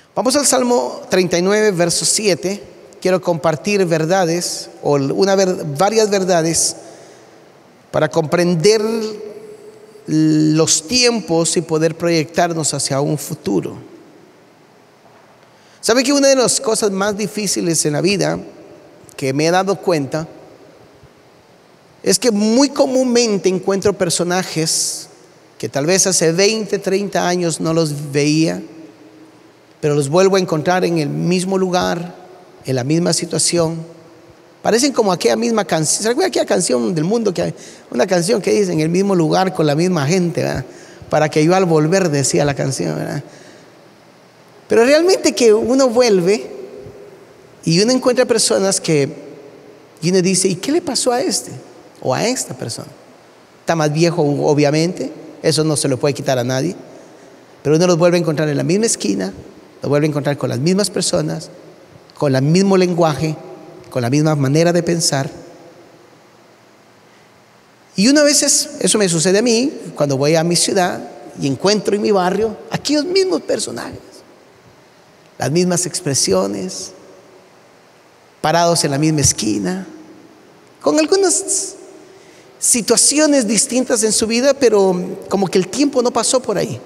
Vamos al Salmo 39, verso 7. Quiero compartir verdades varias verdades para comprender los tiempos y poder proyectarnos hacia un futuro. ¿Sabe que una de las cosas más difíciles en la vida que me he dado cuenta es que muy comúnmente encuentro personajes que tal vez hace 20, 30 años no los veía, pero los vuelvo a encontrar en el mismo lugar, en la misma situación? Parecen como aquella misma canción. ¿Se recuerda aquella canción del mundo? Una canción que dice: en el mismo lugar con la misma gente, ¿verdad? Para que yo al volver, decía la canción, ¿verdad? Pero realmente que uno vuelve y uno encuentra personas y uno dice: ¿y qué le pasó a este o a esta persona? Está más viejo, obviamente, eso no se lo puede quitar a nadie, pero uno los vuelve a encontrar en la misma esquina, los vuelve a encontrar con las mismas personas, con el mismo lenguaje, con la misma manera de pensar. Y una vez eso me sucede a mí cuando voy a mi ciudad y encuentro en mi barrio aquellos mismos personajes, las mismas expresiones, parados en la misma esquina, con algunas situaciones distintas en su vida, pero como que el tiempo no pasó por ahí.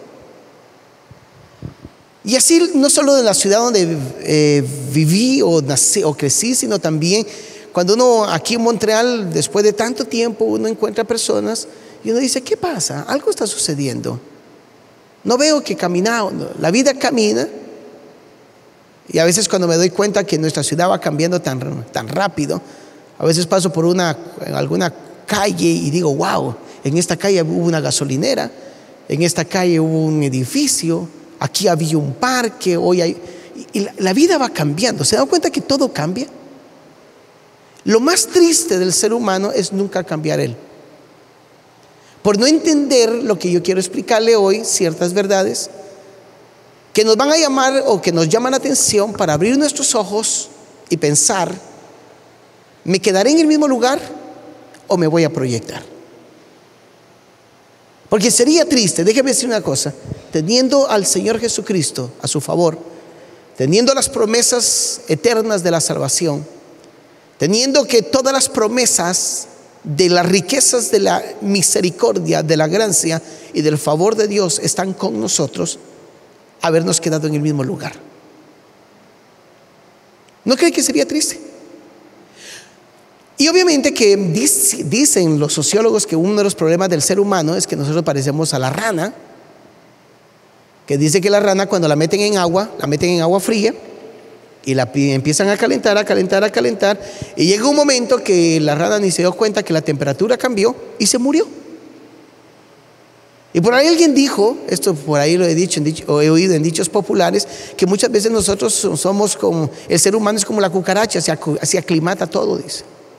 Y así no solo en la ciudad donde viví o nací o crecí, sino también cuando uno aquí en Montreal, después de tanto tiempo, uno encuentra personas y uno dice: ¿qué pasa? Algo está sucediendo. No veo que la vida camina. Y a veces cuando me doy cuenta que nuestra ciudad va cambiando tan rápido, a veces paso por alguna calle y digo: wow, en esta calle hubo una gasolinera, en esta calle hubo un edificio, aquí había un parque, y la vida va cambiando. ¿Se dan cuenta que todo cambia? Lo más triste del ser humano es nunca cambiar él. Por no entender lo que yo quiero explicarle hoy, ciertas verdades que nos van a llamar o que nos llaman la atención para abrir nuestros ojos y pensar: ¿me quedaré en el mismo lugar o me voy a proyectar? Porque sería triste, déjeme decir una cosa, teniendo al Señor Jesucristo a su favor, teniendo las promesas eternas de la salvación, teniendo que todas las promesas de las riquezas de la misericordia, de la gracia y del favor de Dios están con nosotros, habernos quedado en el mismo lugar. ¿No cree que sería triste? Y obviamente que dicen los sociólogos que uno de los problemas del ser humano es que nosotros parecemos a la rana, que dice que la rana, cuando la meten en agua fría y la empiezan a calentar, y llega un momento que la rana ni se dio cuenta que la temperatura cambió y se murió. Y por ahí alguien dijo, esto por ahí lo he oído en dichos populares, que muchas veces nosotros somos como, el ser humano es como la cucaracha, se aclimata todo, dice.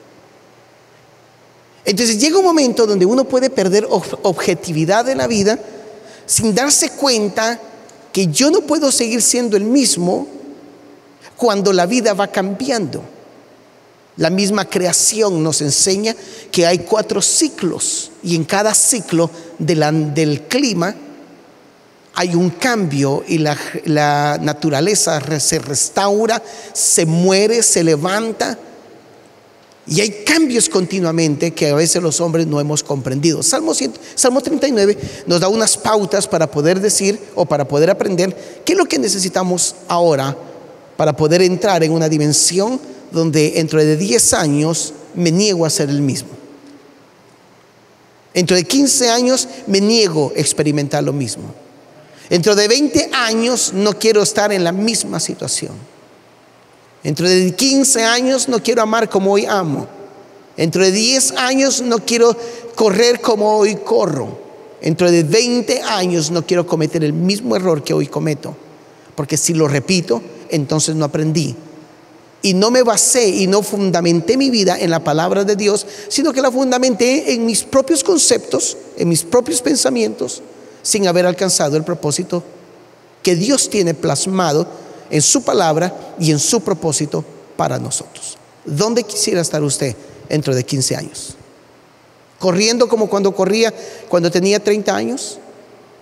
Entonces llega un momento donde uno puede perder objetividad en la vida sin darse cuenta que yo no puedo seguir siendo el mismo cuando la vida va cambiando. La misma creación nos enseña que hay 4 ciclos y en cada ciclo del clima hay un cambio y la naturaleza se restaura, se muere, se levanta. Y hay cambios continuamente que a veces los hombres no hemos comprendido. Salmo 39 nos da unas pautas para poder decir o para poder aprender qué es lo que necesitamos ahora para poder entrar en una dimensión donde dentro de 10 años me niego a ser el mismo. Dentro de 15 años me niego a experimentar lo mismo. Dentro de 20 años no quiero estar en la misma situación. Dentro de 15 años no quiero amar como hoy amo. Dentro de 10 años no quiero correr como hoy corro. Dentro de 20 años no quiero cometer el mismo error que hoy cometo. Porque si lo repito, entonces no aprendí. Y no me basé y no fundamenté mi vida en la palabra de Dios, sino que la fundamenté en mis propios conceptos, en mis propios pensamientos, sin haber alcanzado el propósito que Dios tiene plasmado en su palabra y en su propósito para nosotros. ¿Dónde quisiera estar usted dentro de 15 años? ¿Corriendo como cuando corría cuando tenía 30 años?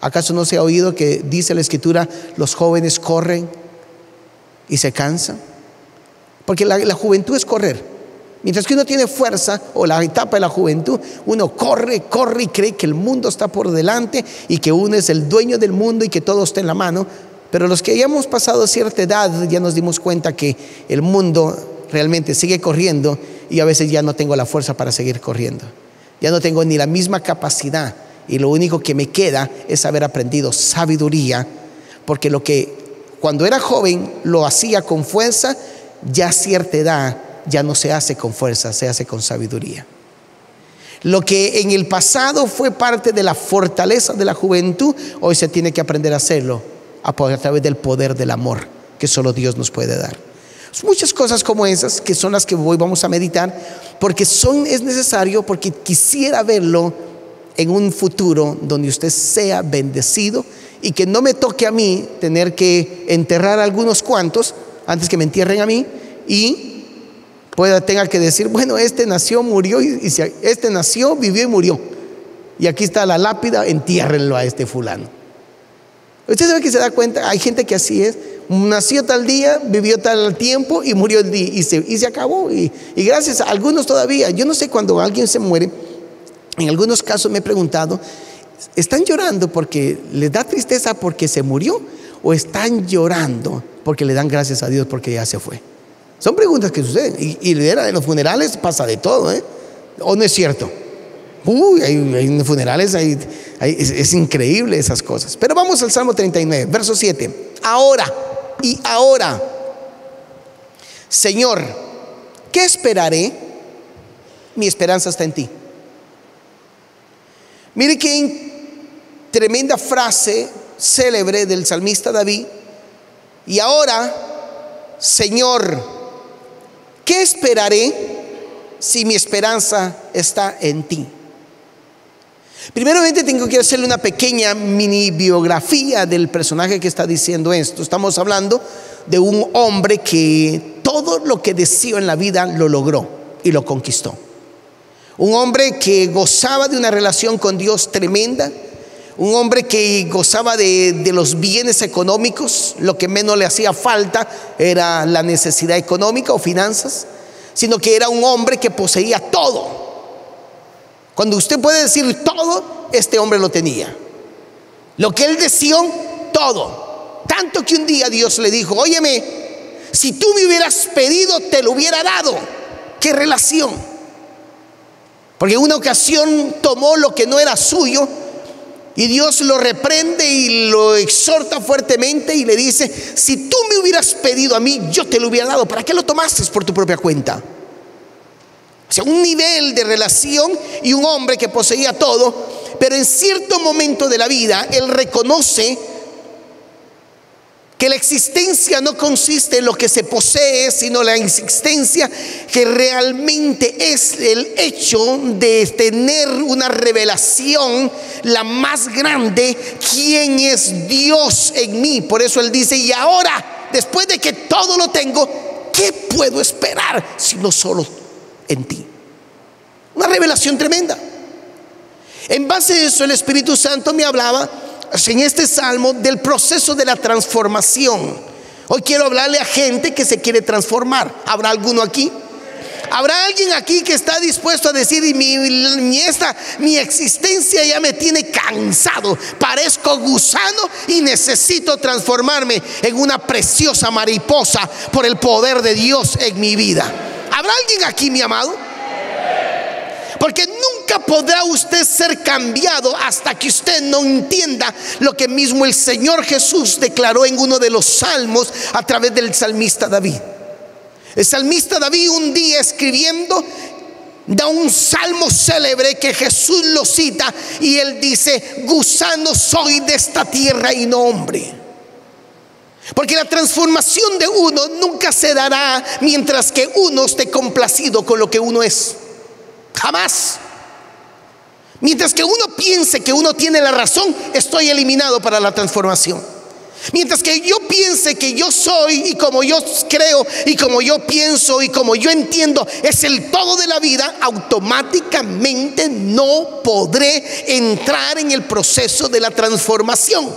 ¿Acaso no se ha oído que dice la Escritura, los jóvenes corren y se cansan? Porque la juventud es correr. Mientras que uno tiene fuerza, o la etapa de la juventud, uno corre y cree que el mundo está por delante y que uno es el dueño del mundo y que todo está en la mano. Pero los que ya hemos pasado cierta edad ya nos dimos cuenta que el mundo realmente sigue corriendo y a veces ya no tengo la fuerza para seguir corriendo. Ya no tengo ni la misma capacidad y lo único que me queda es haber aprendido sabiduría, porque lo que cuando era joven lo hacía con fuerza, ya a cierta edad ya no se hace con fuerza, se hace con sabiduría. Lo que en el pasado fue parte de la fortaleza de la juventud, hoy se tiene que aprender a hacerlo a través del poder del amor que solo Dios nos puede dar. Muchas cosas como esas que son las que hoy vamos a meditar, porque es necesario, porque quisiera verlo en un futuro donde usted sea bendecido y que no me toque a mí tener que enterrar a algunos cuantos antes que me entierren a mí y tenga que decir, bueno, este nació, murió, este nació, vivió y murió, y aquí está la lápida, entiérrenlo a este fulano. Usted sabe que se da cuenta, hay gente que así es, nació tal día, vivió tal tiempo y murió el día, y se acabó, y gracias a algunos todavía. Yo no sé, cuando alguien se muere, en algunos casos me he preguntado, ¿están llorando porque les da tristeza porque se murió, o están llorando porque le dan gracias a Dios porque ya se fue? Son preguntas que suceden, y en los funerales pasa de todo, ¿o no es cierto? En funerales es increíble esas cosas. Pero vamos al Salmo 39, verso 7. Ahora, Señor, ¿qué esperaré? Mi esperanza está en ti. Mire qué tremenda frase célebre del salmista David. Y ahora, Señor, ¿qué esperaré si mi esperanza está en ti? Primeramente tengo que hacerle una pequeña mini biografía del personaje que está diciendo esto. Estamos hablando de un hombre que todo lo que deseó en la vida lo logró y lo conquistó. Un hombre que gozaba de una relación con Dios tremenda. Un hombre que gozaba de los bienes económicos. Lo que menos le hacía falta era la necesidad económica o finanzas, sino que era un hombre que poseía todo. Cuando usted puede decir todo, este hombre lo tenía. Lo que él deseó, todo. Tanto que un día Dios le dijo, óyeme, si tú me hubieras pedido, te lo hubiera dado. ¿Qué relación? Porque en una ocasión tomó lo que no era suyo, y Dios lo reprende y lo exhorta fuertemente y le dice, si tú me hubieras pedido a mí, yo te lo hubiera dado. ¿Para qué lo tomaste por tu propia cuenta? O sea, un nivel de relación, y un hombre que poseía todo, pero en cierto momento de la vida él reconoce que la existencia no consiste en lo que se posee, sino la existencia que realmente es el hecho de tener una revelación, la más grande, quién es Dios en mí. Por eso él dice, y ahora, después de que todo lo tengo, ¿qué puedo esperar sino solo en ti? Una revelación tremenda. En base a eso, el Espíritu Santo me hablaba en este salmo del proceso de la transformación. Hoy quiero hablarle a gente que se quiere transformar. ¿Habrá alguno aquí? ¿Habrá alguien aquí que está dispuesto a decir, mi existencia ya me tiene cansado, parezco gusano y necesito transformarme en una preciosa mariposa por el poder de Dios en mi vida? ¿Habrá alguien aquí, mi amado? Porque nunca podrá usted ser cambiado hasta que usted no entienda lo que mismo el Señor Jesús declaró en uno de los salmos a través del salmista David. El salmista David, un día escribiendo, da un salmo célebre que Jesús lo cita, y él dice, gusano soy de esta tierra y no hombre. Porque la transformación de uno nunca se dará mientras que uno esté complacido con lo que uno es. Jamás. Mientras que uno piense que uno tiene la razón, estoy eliminado para la transformación. Mientras que yo piense que yo soy y como yo creo y como yo pienso y como yo entiendo es el todo de la vida, automáticamente no podré entrar en el proceso de la transformación,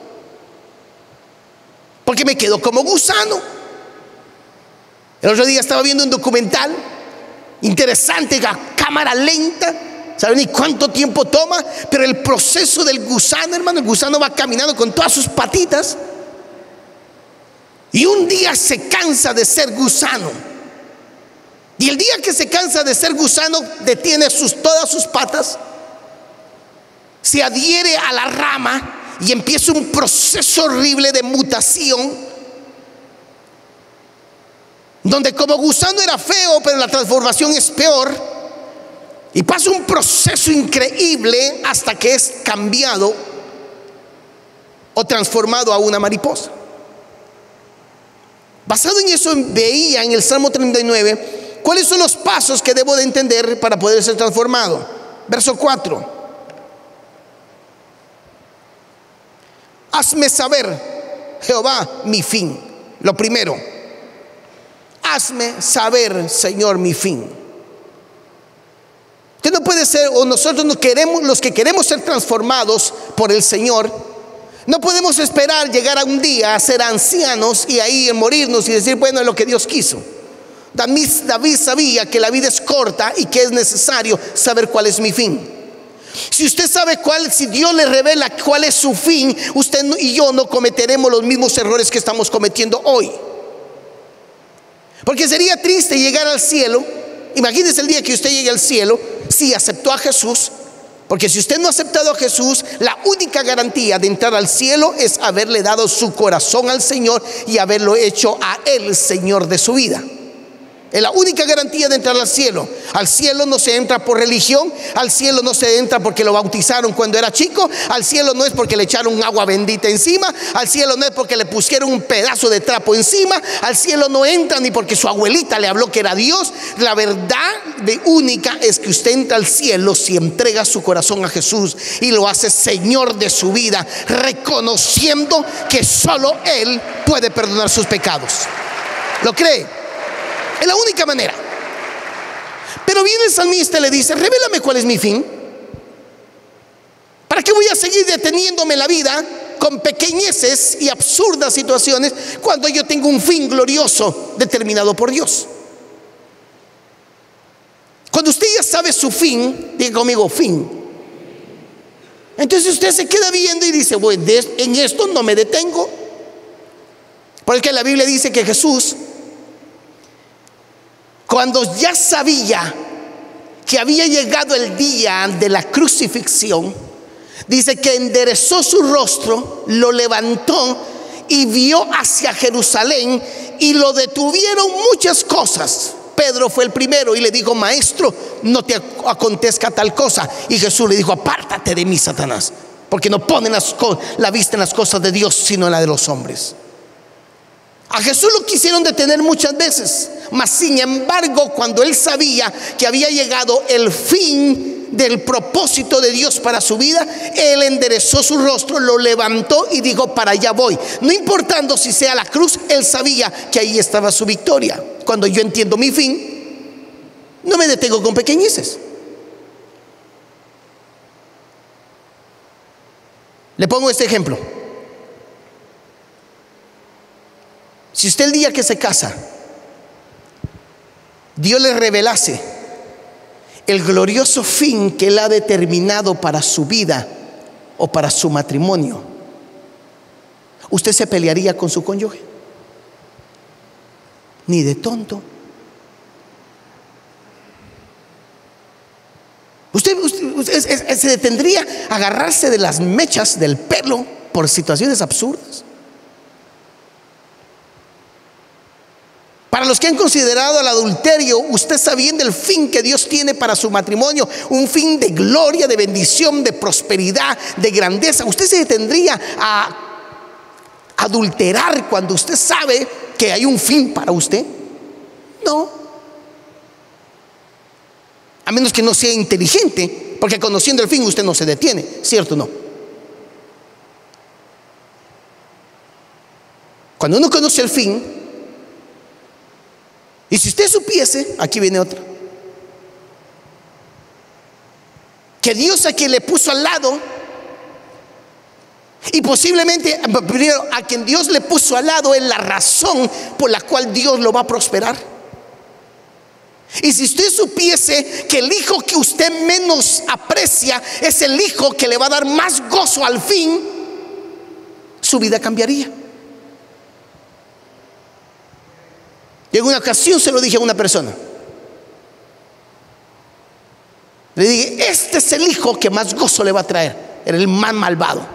porque me quedo como gusano. El otro día estaba viendo un documental interesante, a cámara lenta. ¿Saben ni cuánto tiempo toma? Pero el proceso del gusano, hermano, el gusano va caminando con todas sus patitas y un día se cansa de ser gusano. Y el día que se cansa de ser gusano, detiene todas sus patas, se adhiere a la rama y empieza un proceso horrible de mutación, donde como gusano era feo, pero la transformación es peor. Y pasa un proceso increíble hasta que es cambiado o transformado a una mariposa. Basado en eso, veía en el Salmo 39 cuáles son los pasos que debo de entender para poder ser transformado. Verso 4: hazme saber, Jehová, mi fin. Lo primero, hazme saber, Señor, mi fin. Usted no puede ser, o nosotros no queremos, los que queremos ser transformados por el Señor, no podemos esperar llegar a un día a ser ancianos y ahí morirnos y decir, bueno, es lo que Dios quiso. David sabía que la vida es corta y que es necesario saber cuál es mi fin. Si usted sabe si Dios le revela cuál es su fin, usted y yo no cometeremos los mismos errores que estamos cometiendo hoy. Porque sería triste llegar al cielo. Imagínese el día que usted llegue al cielo, si aceptó a Jesús, porque si usted no ha aceptado a Jesús, la única garantía de entrar al cielo es haberle dado su corazón al Señor y haberlo hecho a Él Señor de su vida. Es la única garantía de entrar al cielo. Al cielo no se entra por religión, al cielo no se entra porque lo bautizaron cuando era chico, al cielo no es porque le echaron agua bendita encima, al cielo no es porque le pusieron un pedazo de trapo encima, al cielo no entra ni porque su abuelita le habló que era Dios. La verdad única es que usted entra al cielo si entrega su corazón a Jesús y lo hace Señor de su vida, reconociendo que solo Él puede perdonar sus pecados. ¿Lo cree? Es la única manera. Pero viene el salmista y le dice, revélame cuál es mi fin. ¿Para qué voy a seguir deteniéndome en la vida con pequeñeces y absurdas situaciones cuando yo tengo un fin glorioso determinado por Dios? Cuando usted ya sabe su fin, diga conmigo, fin. Entonces usted se queda viendo y dice, bueno, en esto no me detengo. Porque la Biblia dice que Jesús, cuando ya sabía que había llegado el día de la crucifixión, dice que enderezó su rostro, lo levantó y vio hacia Jerusalén, y lo detuvieron muchas cosas. Pedro fue el primero y le dijo, maestro, no te acontezca tal cosa. Y Jesús le dijo, apártate de mí, Satanás, porque no ponen la vista en las cosas de Dios, sino en la de los hombres. A Jesús lo quisieron detener muchas veces, mas sin embargo, cuando él sabía que había llegado el fin del propósito de Dios para su vida, él enderezó su rostro, lo levantó y dijo, para allá voy. No importando si sea la cruz, él sabía que ahí estaba su victoria. Cuando yo entiendo mi fin, no me detengo con pequeñeces. Le pongo este ejemplo. Si usted el día que se casa, Dios le revelase el glorioso fin que Él ha determinado para su vida o para su matrimonio, ¿usted se pelearía con su cónyuge? Ni de tonto. Usted se detendría a agarrarse de las mechas del pelo por situaciones absurdas. Para los que han considerado el adulterio, usted sabiendo el fin que Dios tiene para su matrimonio, un fin de gloria, de bendición, de prosperidad, de grandeza, ¿usted se detendría a adulterar cuando usted sabe que hay un fin para usted? No. A menos que no sea inteligente, porque conociendo el fin usted no se detiene, ¿cierto o no? Cuando uno conoce el fin, y si usted supiese, aquí viene otra, que Dios a quien le puso al lado, y posiblemente primero a quien Dios le puso al lado es la razón por la cual Dios lo va a prosperar. Y si usted supiese que el hijo que usted menos aprecia es el hijo que le va a dar más gozo al fin, su vida cambiaría. Y en una ocasión se lo dije a una persona. Le dije, este es el hijo que más gozo le va a traer. Era el más malvado.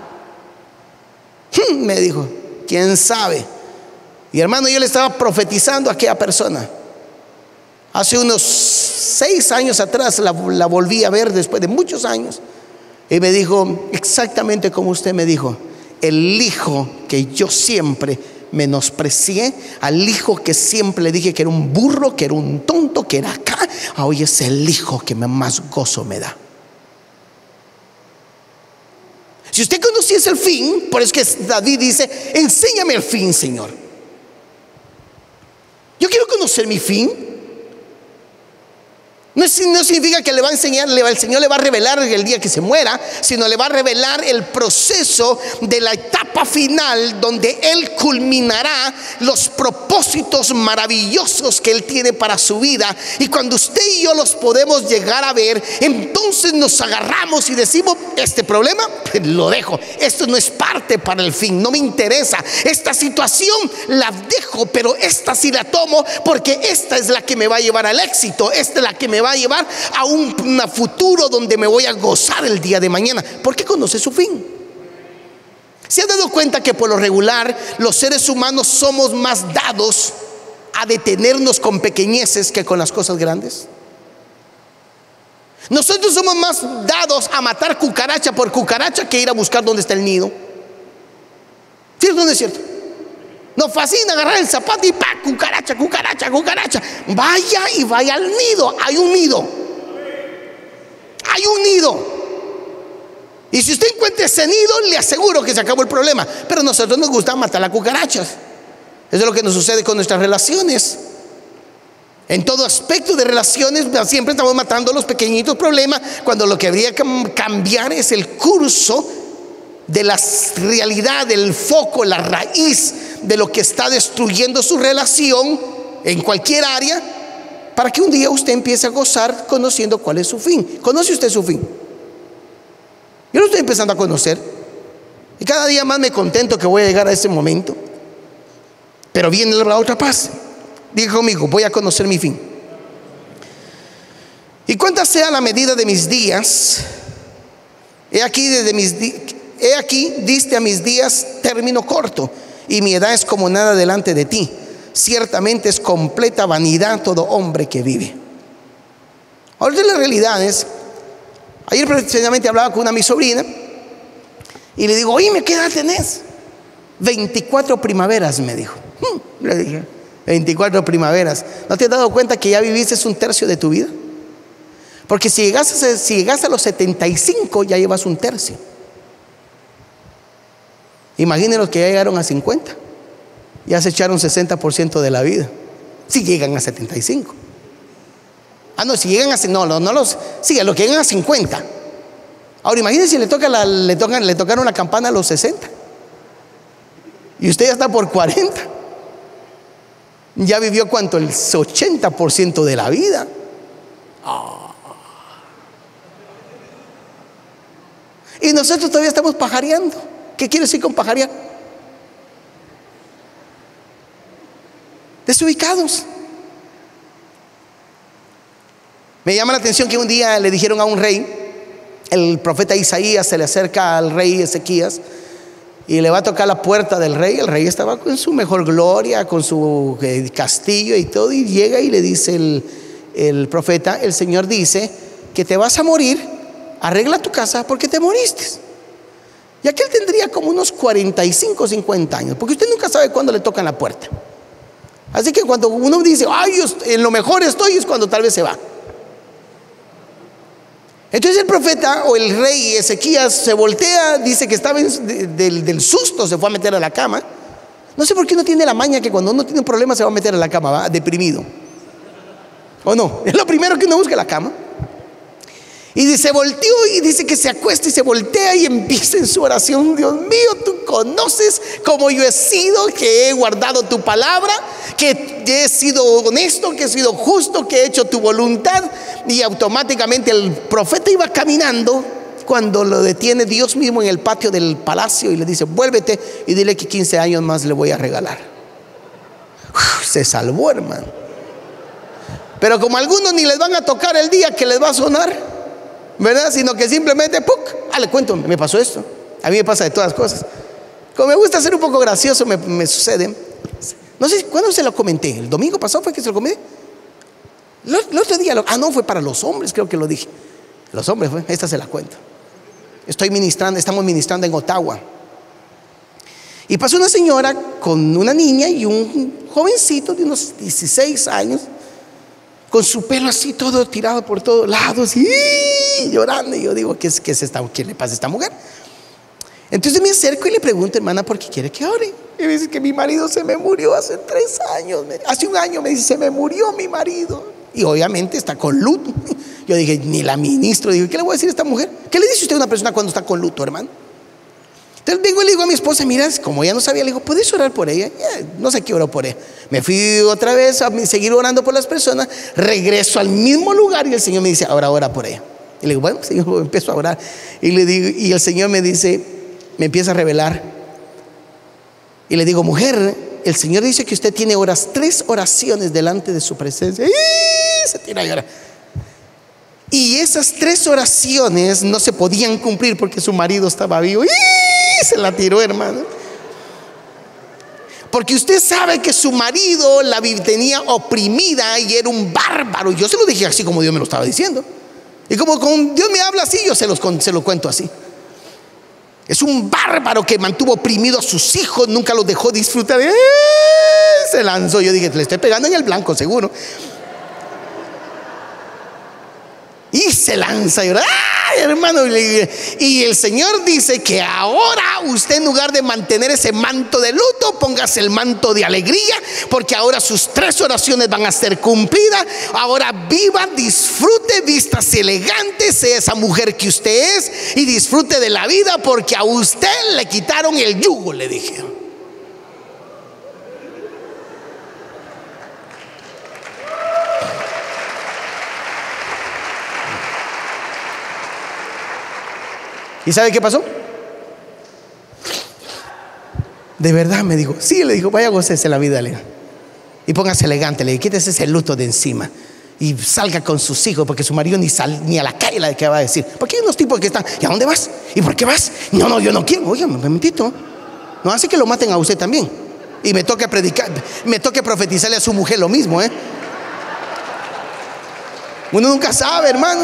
Me dijo, ¿quién sabe? Y hermano, yo le estaba profetizando a aquella persona. Hace unos 6 años atrás la volví a ver después de muchos años. Y me dijo exactamente como usted me dijo. El hijo que yo siempre menosprecié, al hijo que siempre le dije que era un burro, que era un tonto, que era acá, hoy es el hijo que más gozo me da. Si usted conociese el fin, por eso que David dice, enséñame el fin, Señor. Yo quiero conocer mi fin. No significa que le va a enseñar, el Señor le va a revelar el día que se muera, sino le va a revelar el proceso de la etapa final donde Él culminará los propósitos maravillosos que Él tiene para su vida. Y cuando usted y yo los podemos llegar a ver, entonces nos agarramos y decimos, este problema lo dejo, esto no es parte para el fin, no me interesa, esta situación la dejo, pero esta sí la tomo, porque esta es la que me va a llevar al éxito, esta es la que me va a llevar a un futuro donde me voy a gozar el día de mañana, porque conoce su fin. ¿Se ha dado cuenta que por lo regular los seres humanos somos más dados a detenernos con pequeñeces que con las cosas grandes? Nosotros somos más dados a matar cucaracha por cucaracha que ir a buscar dónde está el nido. ¿Cierto o no es cierto? Nos fascina agarrar el zapato y ¡pa! Cucaracha, cucaracha, cucaracha. Vaya y vaya al nido. Hay un nido. Hay un nido. Y si usted encuentra ese nido, le aseguro que se acabó el problema. Pero a nosotros nos gusta matar las cucarachas. Eso es lo que nos sucede con nuestras relaciones. En todo aspecto de relaciones siempre estamos matando los pequeñitos problemas, cuando lo que habría que cambiar es el curso de la realidad, del foco, la raíz de lo que está destruyendo su relación en cualquier área, para que un día usted empiece a gozar conociendo cuál es su fin. ¿Conoce usted su fin? Yo lo estoy empezando a conocer y cada día más me contento que voy a llegar a ese momento. Pero viene la otra paz. Diga conmigo, voy a conocer mi fin. Y cuánta sea la medida de mis días, he aquí diste a mis días término corto, y mi edad es como nada delante de ti. Ciertamente es completa vanidad todo hombre que vive. Ahora, la realidad es, ayer precisamente hablaba con mi sobrina y le digo, oye, ¿qué edad tenés? 24 primaveras, me dijo. Le dije, 24 primaveras. ¿No te has dado cuenta que ya viviste un tercio de tu vida? Porque si llegas a los 75, ya llevas un tercio. Imaginen los que ya llegaron a 50. Ya se echaron 60% de la vida. Si llegan a 75. No, si llegan a... Sí, a los que llegan a 50. Ahora imagínense si le tocaron la campana a los 60. Y usted ya está por 40. Ya vivió ¿cuánto? El 80% de la vida. Y nosotros todavía estamos pajareando. ¿Qué quiere decir con pajarear? Desubicados. Me llama la atención que un día le dijeron a un rey, el profeta Isaías se le acerca al rey Ezequías y le va a tocar la puerta del rey. El rey estaba con su mejor gloria, con su castillo y todo, y llega y le dice el profeta, el Señor dice que te vas a morir, arregla tu casa porque te moriste. Y aquel tendría como unos 45 o 50 años, porque usted nunca sabe cuándo le tocan la puerta. Así que cuando uno dice, ay, en lo mejor estoy, es cuando tal vez se va. Entonces el profeta o el rey Ezequías se voltea, dice que estaba del susto, se fue a meter a la cama. No sé por qué uno tiene la maña que cuando uno tiene un problema se va a meter a la cama, va deprimido. ¿O no? Es lo primero que uno busca, la cama. Y se volteó y dice que se acuesta y se voltea y empieza en su oración: Dios mío, tú conoces cómo yo he sido, que he guardado tu palabra, que he sido honesto, que he sido justo, que he hecho tu voluntad. Y automáticamente el profeta iba caminando cuando lo detiene Dios mismo en el patio del palacio y le dice: vuélvete y dile que 15 años más le voy a regalar. Se salvó, hermano. Pero como a algunos ni les van a tocar el día que les va a sonar, ¿verdad? Sino que simplemente, ¡puc! Le cuento, me pasó esto. A mí me pasa de todas cosas. Como me gusta ser un poco gracioso, me sucede. No sé cuándo se lo comenté. El domingo pasado fue que se lo comenté. El otro día, no, fue para los hombres, creo que lo dije. Los hombres, esta se la cuento. Estamos ministrando en Ottawa. Y pasó una señora con una niña y un jovencito de unos 16 años, con su pelo así todo tirado por todos lados y llorando. Y yo digo: ¿qué le pasa a esta mujer? Entonces me acerco y le pregunto: hermana, ¿por qué quiere que ore? Y me dice que mi marido se me murió hace 3 años. Hace un año me dice: se me murió mi marido. Y obviamente está con luto. Yo dije: ni la ministro. Digo: ¿qué le voy a decir a esta mujer? ¿Qué le dice usted a una persona cuando está con luto, hermano? Entonces vengo y le digo a mi esposa: mira, como ella no sabía, le digo: ¿puedes orar por ella? No sé qué oró por ella. Me fui otra vez a seguir orando por las personas. Regreso al mismo lugar y el Señor me dice: ahora ora por ella. Y le digo: bueno, Señor, empiezo a orar. Y le digo, y el Señor me dice, me empieza a revelar. Y le digo: mujer, el Señor dice que usted tiene 3 oraciones delante de su presencia. Y se tira a llorar. Y esas 3 oraciones no se podían cumplir porque su marido estaba vivo. Y se la tiró, hermano. Porque usted sabe que su marido la tenía oprimida y era un bárbaro. Yo se lo dije así como Dios me lo estaba diciendo. Y como Dios me habla así, yo se lo cuento así. Es un bárbaro que mantuvo oprimido a sus hijos, nunca los dejó disfrutar. Se lanzó. Yo dije: le estoy pegando en el blanco, seguro. Y se lanza y llora. ¡Ay, hermano! Y el Señor dice que ahora usted, en lugar de mantener ese manto de luto, póngase el manto de alegría, porque ahora sus 3 oraciones van a ser cumplidas. Ahora viva, disfrute, vístase elegante, sea esa mujer que usted es y disfrute de la vida, porque a usted le quitaron el yugo, le dije. ¿Y sabe qué pasó? De verdad me dijo: sí, le dijo, vaya, gócese la vida, le dijo, y póngase elegante, le dijo, quítese ese luto de encima y salga con sus hijos, porque su marido ni a la calle la que va a decir. Porque hay unos tipos que están: ¿y a dónde vas? ¿Y por qué vas? No, yo no quiero. Oiga, un momentito, no hace que lo maten a usted también y me toque predicar, me toque profetizarle a su mujer lo mismo, Uno nunca sabe, hermano.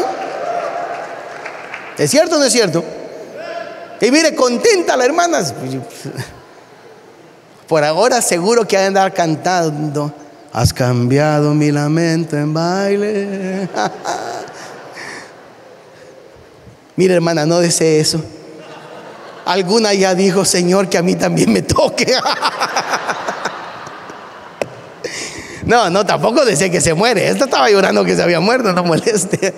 ¿Es cierto o no es cierto? Y mire, contenta la hermana. Por ahora seguro que ha de andar cantando: has cambiado mi lamento en baile. Mire, hermana, no desee eso. Alguna ya dijo: Señor, que a mí también me toque. No, tampoco desee que se muere. Esta estaba llorando que se había muerto, no moleste.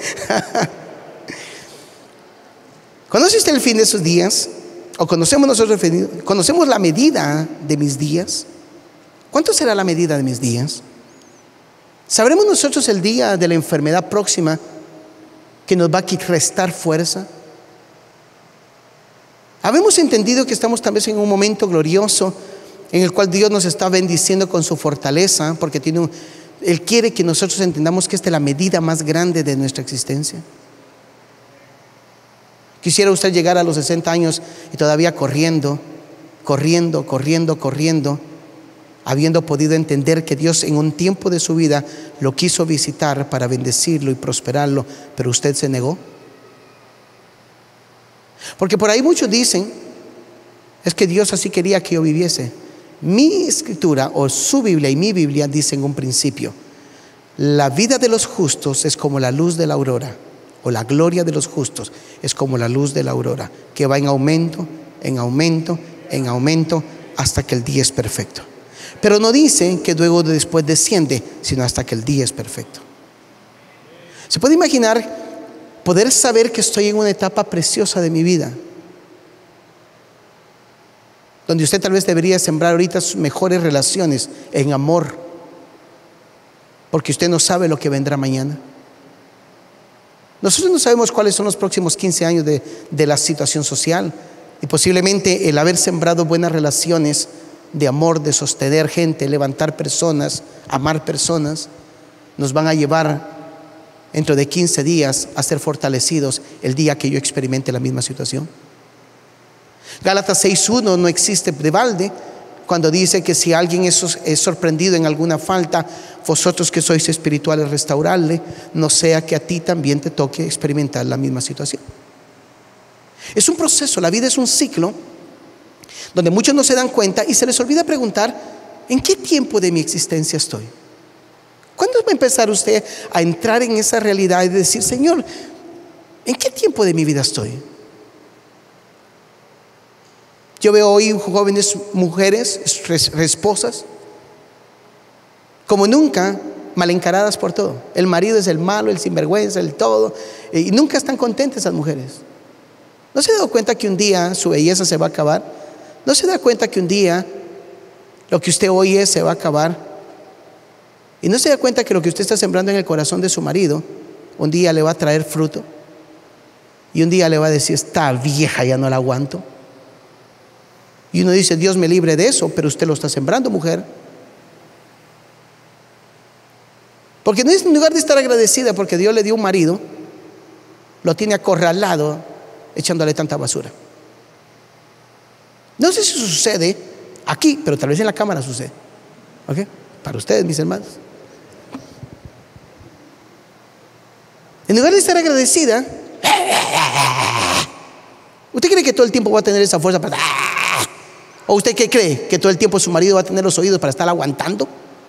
¿Conoce usted el fin de sus días? ¿O conocemos nosotros el fin? ¿Conocemos la medida de mis días? ¿Cuánto será la medida de mis días? ¿Sabremos nosotros el día de la enfermedad próxima que nos va a restar fuerza? ¿Habemos entendido que estamos tal vez en un momento glorioso en el cual Dios nos está bendiciendo con su fortaleza? Porque Él quiere que nosotros entendamos que esta es la medida más grande de nuestra existencia. Quisiera usted llegar a los 60 años y todavía corriendo, habiendo podido entender que Dios en un tiempo de su vida lo quiso visitar para bendecirlo y prosperarlo, pero usted se negó. Porque por ahí muchos dicen: es que Dios así quería que yo viviese. Mi escritura, o su Biblia y mi Biblia, dicen un principio: la vida de los justos es como la luz de la aurora, o la gloria de los justos es como la luz de la aurora, que va en aumento, en aumento, en aumento, hasta que el día es perfecto. Pero no dice que luego después desciende, sino hasta que el día es perfecto. ¿Se puede imaginar poder saber que estoy en una etapa preciosa de mi vida, donde usted tal vez debería sembrar ahorita sus mejores relaciones en amor, porque usted no sabe lo que vendrá mañana? Nosotros no sabemos cuáles son los próximos 15 años de la situación social, y posiblemente el haber sembrado buenas relaciones de amor, de sostener gente, levantar personas, amar personas, nos van a llevar dentro de 15 días a ser fortalecidos el día que yo experimente la misma situación. Gálatas 6:1 no existe de balde cuando dice que si alguien es sorprendido en alguna falta, vosotros que sois espirituales, restaurarle, no sea que a ti también te toque experimentar la misma situación. Es un proceso, la vida es un ciclo donde muchos no se dan cuenta y se les olvida preguntar: ¿en qué tiempo de mi existencia estoy? ¿Cuándo va a empezar usted a entrar en esa realidad y decir: Señor, ¿en qué tiempo de mi vida estoy? Yo veo hoy jóvenes mujeres, esposas, como nunca mal encaradas por todo. El marido es el malo, el sinvergüenza, el todo, y nunca están contentas esas mujeres. ¿No se da cuenta que un día su belleza se va a acabar? ¿No se da cuenta que un día lo que usted hoy es se va a acabar? ¿Y no se da cuenta que lo que usted está sembrando en el corazón de su marido un día le va a traer fruto? Y un día le va a decir: esta vieja ya no la aguanto. Y uno dice: Dios me libre de eso, pero usted lo está sembrando, mujer. Porque no es, en lugar de estar agradecida porque Dios le dio un marido, lo tiene acorralado echándole tanta basura. No sé si eso sucede aquí, pero tal vez en la cámara sucede. ¿Ok? Para ustedes, mis hermanos. En lugar de estar agradecida, ¿usted cree que todo el tiempo va a tener esa fuerza para... ¿O usted qué cree? ¿Que todo el tiempo su marido va a tener los oídos para estar aguantando?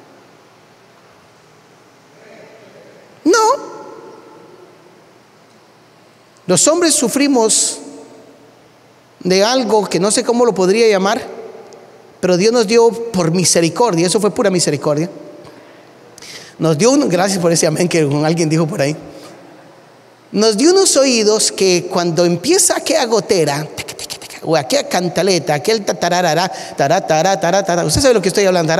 No. Los hombres sufrimos de algo que no sé cómo lo podría llamar, pero Dios nos dio por misericordia. Eso fue pura misericordia. Nos dio gracias por ese amén que alguien dijo por ahí. Nos dio unos oídos que cuando empieza aquella gotera o aquella cantaleta, aquel tatararara, taratara, usted sabe lo que estoy hablando,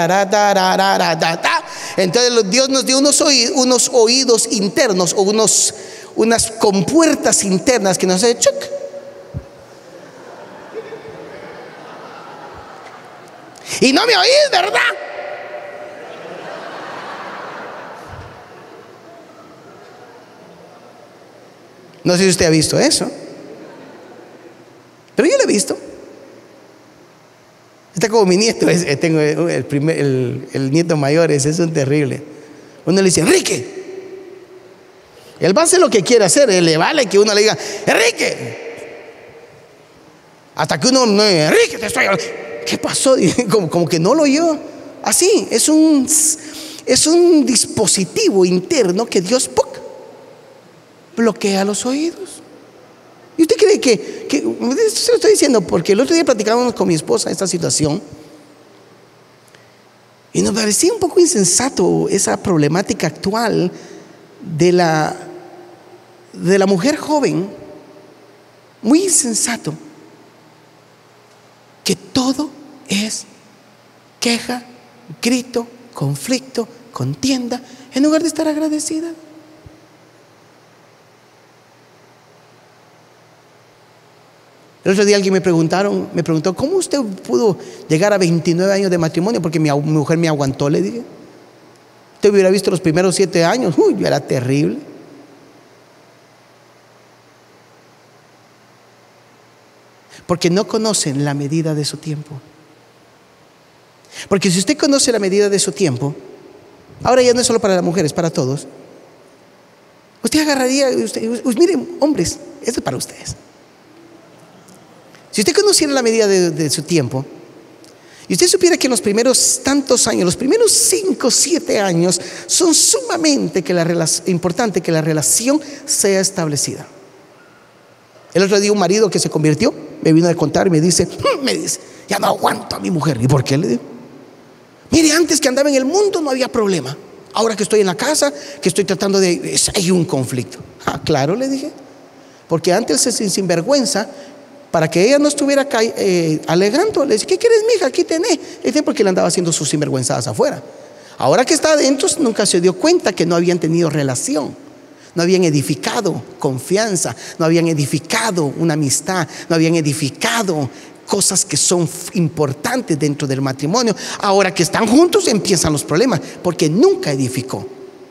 entonces Dios nos dio unos oídos internos o unas compuertas internas que nos hacen chuc. Y no me oís, ¿verdad? No sé si usted ha visto eso, pero yo lo he visto. Está como mi nieto. Tengo el nieto mayor, ese es un terrible. Uno le dice: Enrique. Él va a hacer lo que quiere hacer. Él le vale que uno le diga: Enrique. Hasta que uno no, Enrique, te estoy hablando. ¿Qué pasó? Como que no lo oyó. Así, es un dispositivo interno que Dios bloquea los oídos. ¿Y usted cree que esto se lo estoy diciendo porque el otro día platicábamos con mi esposa esta situación y nos parecía un poco insensato esa problemática actual de la mujer joven? Muy insensato, que todo es queja, grito, conflicto, contienda, en lugar de estar agradecida. El otro día alguien me preguntó: ¿cómo usted pudo llegar a 29 años de matrimonio? Porque mi mujer me aguantó, le dije. Usted hubiera visto los primeros 7 años, era terrible. Porque no conocen la medida de su tiempo. Porque si usted conoce la medida de su tiempo, ahora ya no es solo para las mujeres, para todos. Usted agarraría, miren, hombres, esto es para ustedes. Si usted conociera la medida de su tiempo, y usted supiera que en los primeros tantos años, los primeros 5 o 7 años, son sumamente importante que la relación sea establecida. El otro día un marido que se convirtió me vino a contar y me dice, Ya no aguanto a mi mujer. ¿Y por qué? Le digo, mire, antes que andaba en el mundo no había problema. Ahora que estoy en la casa, que estoy tratando de... hay un conflicto. Ah, claro, le dije. Porque antes ese sinvergüenza, para que ella no estuviera alegando, le dije, ¿qué quieres, mija? Aquí tenés. Porque le andaba haciendo sus sinvergüenzadas afuera. Ahora que está adentro, nunca se dio cuenta que no habían tenido relación, no habían edificado confianza, no habían edificado una amistad, no habían edificado cosas que son importantes dentro del matrimonio. Ahora que están juntos empiezan los problemas, porque nunca edificó.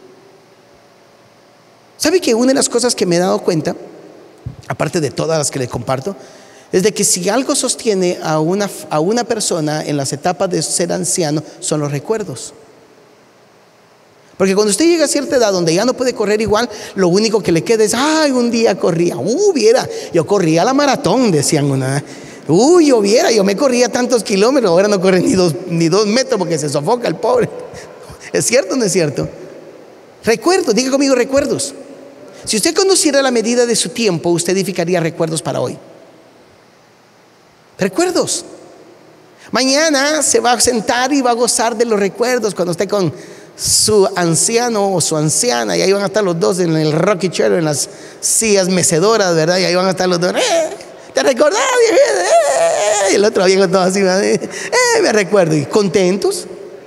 ¿Sabe que una de las cosas que me he dado cuenta, aparte de todas las que le comparto, es de que si algo sostiene a una persona en las etapas de ser anciano, son los recuerdos? Porque cuando usted llega a cierta edad donde ya no puede correr igual, lo único que le queda es, ay, un día corría, yo corría la maratón, decían una. Yo me corría tantos kilómetros, ahora no corre ni dos metros porque se sofoca el pobre. ¿Es cierto o no es cierto? Recuerdos, diga conmigo, recuerdos. Si usted conociera la medida de su tiempo, usted edificaría recuerdos para hoy. Recuerdos. Mañana se va a sentar y va a gozar de los recuerdos cuando esté con su anciano o su anciana, y ahí van a estar los dos en el rocking chair, en las sillas mecedoras, ¿verdad? Y ahí van a estar los dos. ¿Te recordás? Y el otro viejo todo así, me recuerdo. Y contentos.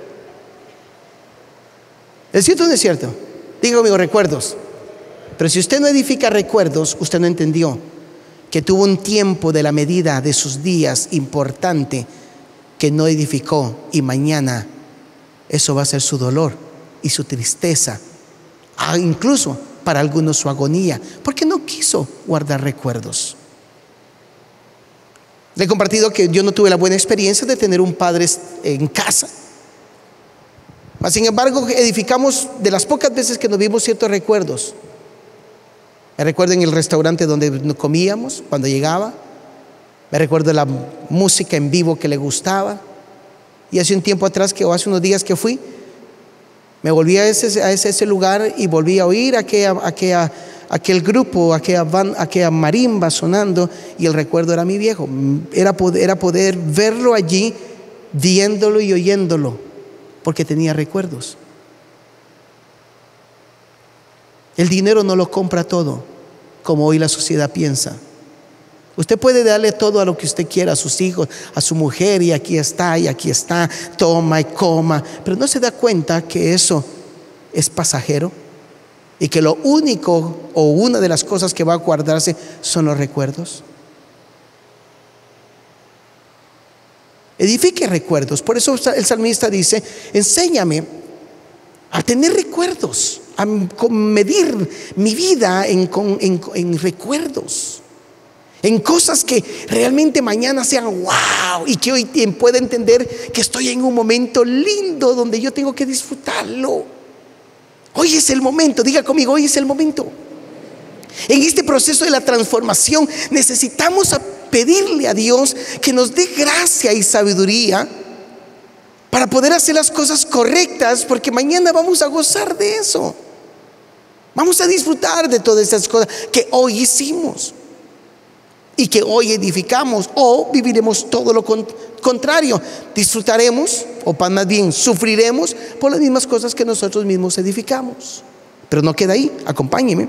¿Es cierto o no es cierto? Diga conmigo, recuerdos. Pero si usted no edifica recuerdos, usted no entendió que tuvo un tiempo de la medida de sus días importante que no edificó, y mañana eso va a ser su dolor y su tristeza, incluso para algunos su agonía, porque no quiso guardar recuerdos. Le he compartido que yo no tuve la buena experiencia de tener un padre en casa. Sin embargo, edificamos de las pocas veces que nos vimos ciertos recuerdos. Me recuerdo en el restaurante donde comíamos cuando llegaba. Me recuerdo la música en vivo que le gustaba. Y hace un tiempo atrás, hace unos días que fui, me volví a ese lugar y volví a oír aquel grupo, aquella marimba sonando, y el recuerdo era mi viejo. Era poder verlo allí, viéndolo y oyéndolo, porque tenía recuerdos. El dinero no lo compra todo, como hoy la sociedad piensa. Usted puede darle todo a lo que usted quiera, a sus hijos, a su mujer, y aquí está, toma y coma, pero no se da cuenta que eso es pasajero y que lo único o una de las cosas que va a guardarse son los recuerdos. Edifique recuerdos. Por eso el salmista dice, enséñame a tener recuerdos, a medir mi vida en recuerdos, en cosas que realmente mañana sean wow, y que hoy pueda entender que estoy en un momento lindo donde yo tengo que disfrutarlo. Hoy es el momento, diga conmigo, hoy es el momento. En este proceso de la transformación necesitamos pedirle a Dios que nos dé gracia y sabiduría para poder hacer las cosas correctas, porque mañana vamos a gozar de eso. Vamos a disfrutar de todas esas cosas que hoy hicimos y que hoy edificamos, o viviremos todo lo contrario. Disfrutaremos, o más bien sufriremos por las mismas cosas que nosotros mismos edificamos. Pero no queda ahí, acompáñeme.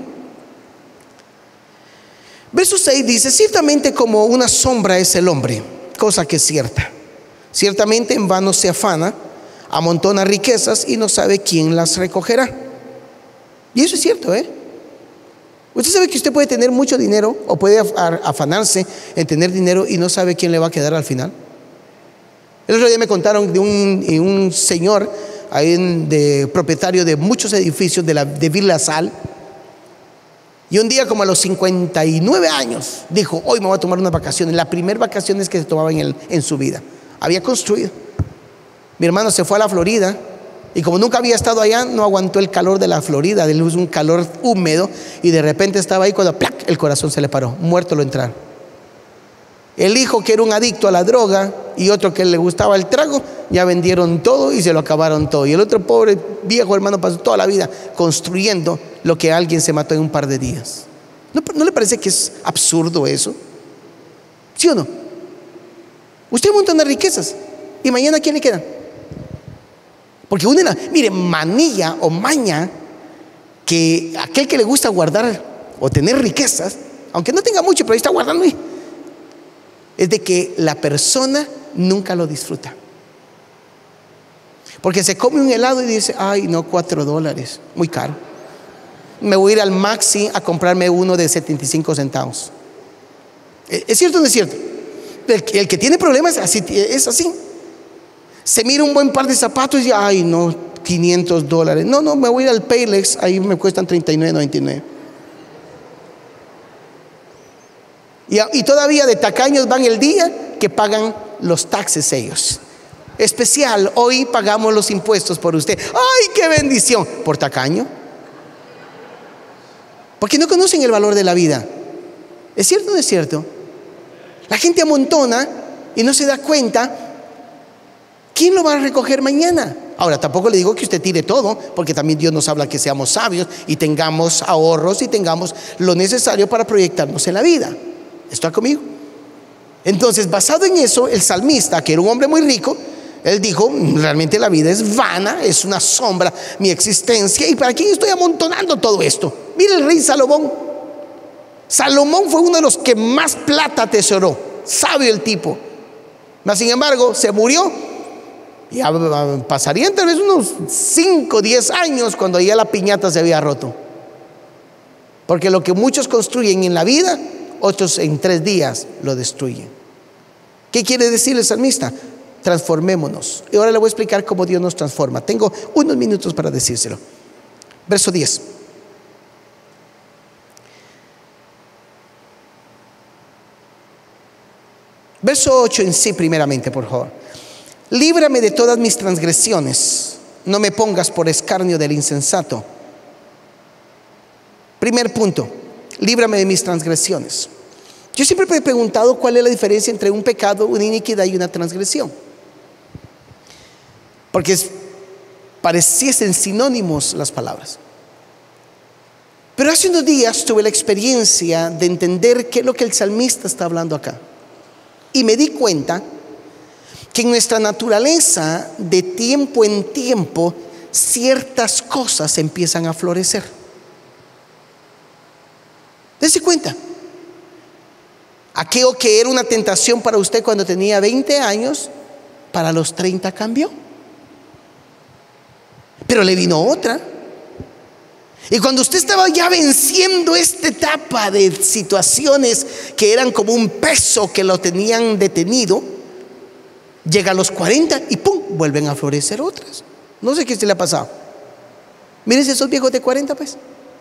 Verso 6 dice, ciertamente como una sombra es el hombre, cosa que es cierta. Ciertamente en vano se afana, amontona riquezas y no sabe quién las recogerá. Y eso es cierto, Usted sabe que usted puede tener mucho dinero, o puede afanarse en tener dinero y no sabe quién le va a quedar al final. El otro día me contaron de un señor ahí propietario de muchos edificios de Villa Sal. Y un día, como a los 59 años, dijo, hoy me voy a tomar unas vacaciones. Las primeras vacaciones que se tomaba en su vida. Había construido. Mi hermano se fue a la Florida, y como nunca había estado allá, no aguantó el calor de la Florida, de un calor húmedo, y de repente estaba ahí cuando ¡plac!, el corazón se le paró, muerto lo entraron. El hijo, que era un adicto a la droga, y otro que le gustaba el trago, ya vendieron todo y se lo acabaron todo. Y el otro pobre viejo hermano pasó toda la vida construyendo lo que alguien se mató en un par de días. ¿No le parece que es absurdo eso? ¿Sí o no? Usted amontona riquezas y mañana ¿a quién le quedan? Porque mire, manilla o maña, que aquel que le gusta guardar o tener riquezas, aunque no tenga mucho, pero ahí está guardando, es de que la persona nunca lo disfruta. Porque se come un helado y dice, ay no, $4, muy caro. Me voy a ir al Maxi a comprarme uno de 75 centavos. ¿Es cierto o no es cierto? El que tiene problemas es así. Se mira un buen par de zapatos y dice, ay no, $500. No, me voy a ir al Payless, ahí me cuestan $39.99. Y todavía de tacaños van el día que pagan los taxes ellos. Especial, hoy pagamos los impuestos por usted. ¡Ay, qué bendición! ¿Por tacaño? Porque no conocen el valor de la vida. ¿Es cierto o no es cierto? La gente amontona y no se da cuenta. ¿Quién lo va a recoger mañana? Ahora, tampoco le digo que usted tire todo, porque también Dios nos habla que seamos sabios y tengamos ahorros y tengamos lo necesario para proyectarnos en la vida. ¿Está conmigo? Entonces, basado en eso, el salmista, que era un hombre muy rico, él dijo, realmente la vida es vana, es una sombra mi existencia, ¿y para quién estoy amontonando todo esto? Mire el rey Salomón. Salomón fue uno de los que más plata atesoró, sabio el tipo. Mas sin embargo, se murió. Y pasarían tal vez unos 5 o 10 años cuando ya la piñata se había roto. Porque lo que muchos construyen en la vida, otros en 3 días lo destruyen. ¿Qué quiere decir el salmista? Transformémonos. Y ahora le voy a explicar cómo Dios nos transforma. Tengo unos minutos para decírselo. Verso 10. Verso 8 en sí primeramente, por favor. Líbrame de todas mis transgresiones, no me pongas por escarnio del insensato. Primer punto, líbrame de mis transgresiones. Yo siempre me he preguntado cuál es la diferencia entre un pecado, una iniquidad y una transgresión. Porque pareciesen sinónimos las palabras. Pero hace unos días tuve la experiencia de entender qué es lo que el salmista está hablando acá. Y me di cuenta que en nuestra naturaleza, de tiempo en tiempo, ciertas cosas empiezan a florecer. Dese cuenta. Aquello que era una tentación para usted cuando tenía 20 años, para los 30 cambió. Pero le vino otra. Y cuando usted estaba ya venciendo esta etapa de situaciones que eran como un peso que lo tenían detenido, llega a los 40 y ¡pum! Vuelven a florecer otras. No sé qué se le ha pasado. Miren esos viejos de 40 pues.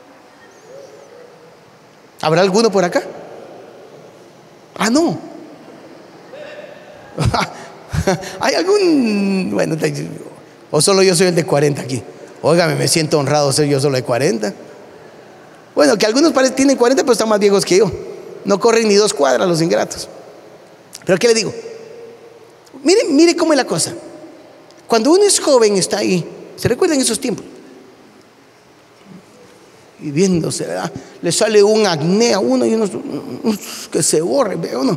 ¿Habrá alguno por acá? Ah, no. ¿Hay algún? Bueno, o solo yo soy el de 40 aquí. Óigame, me siento honrado ser yo solo de 40. Bueno, que algunos tienen 40 pero están más viejos que yo. No corren ni 2 cuadras los ingratos. Pero ¿qué le digo? Mire cómo es la cosa. Cuando uno es joven, está ahí. ¿Se recuerdan esos tiempos? Y viéndose, ¿verdad? Le sale un acné a uno y uno que se borre, ve uno.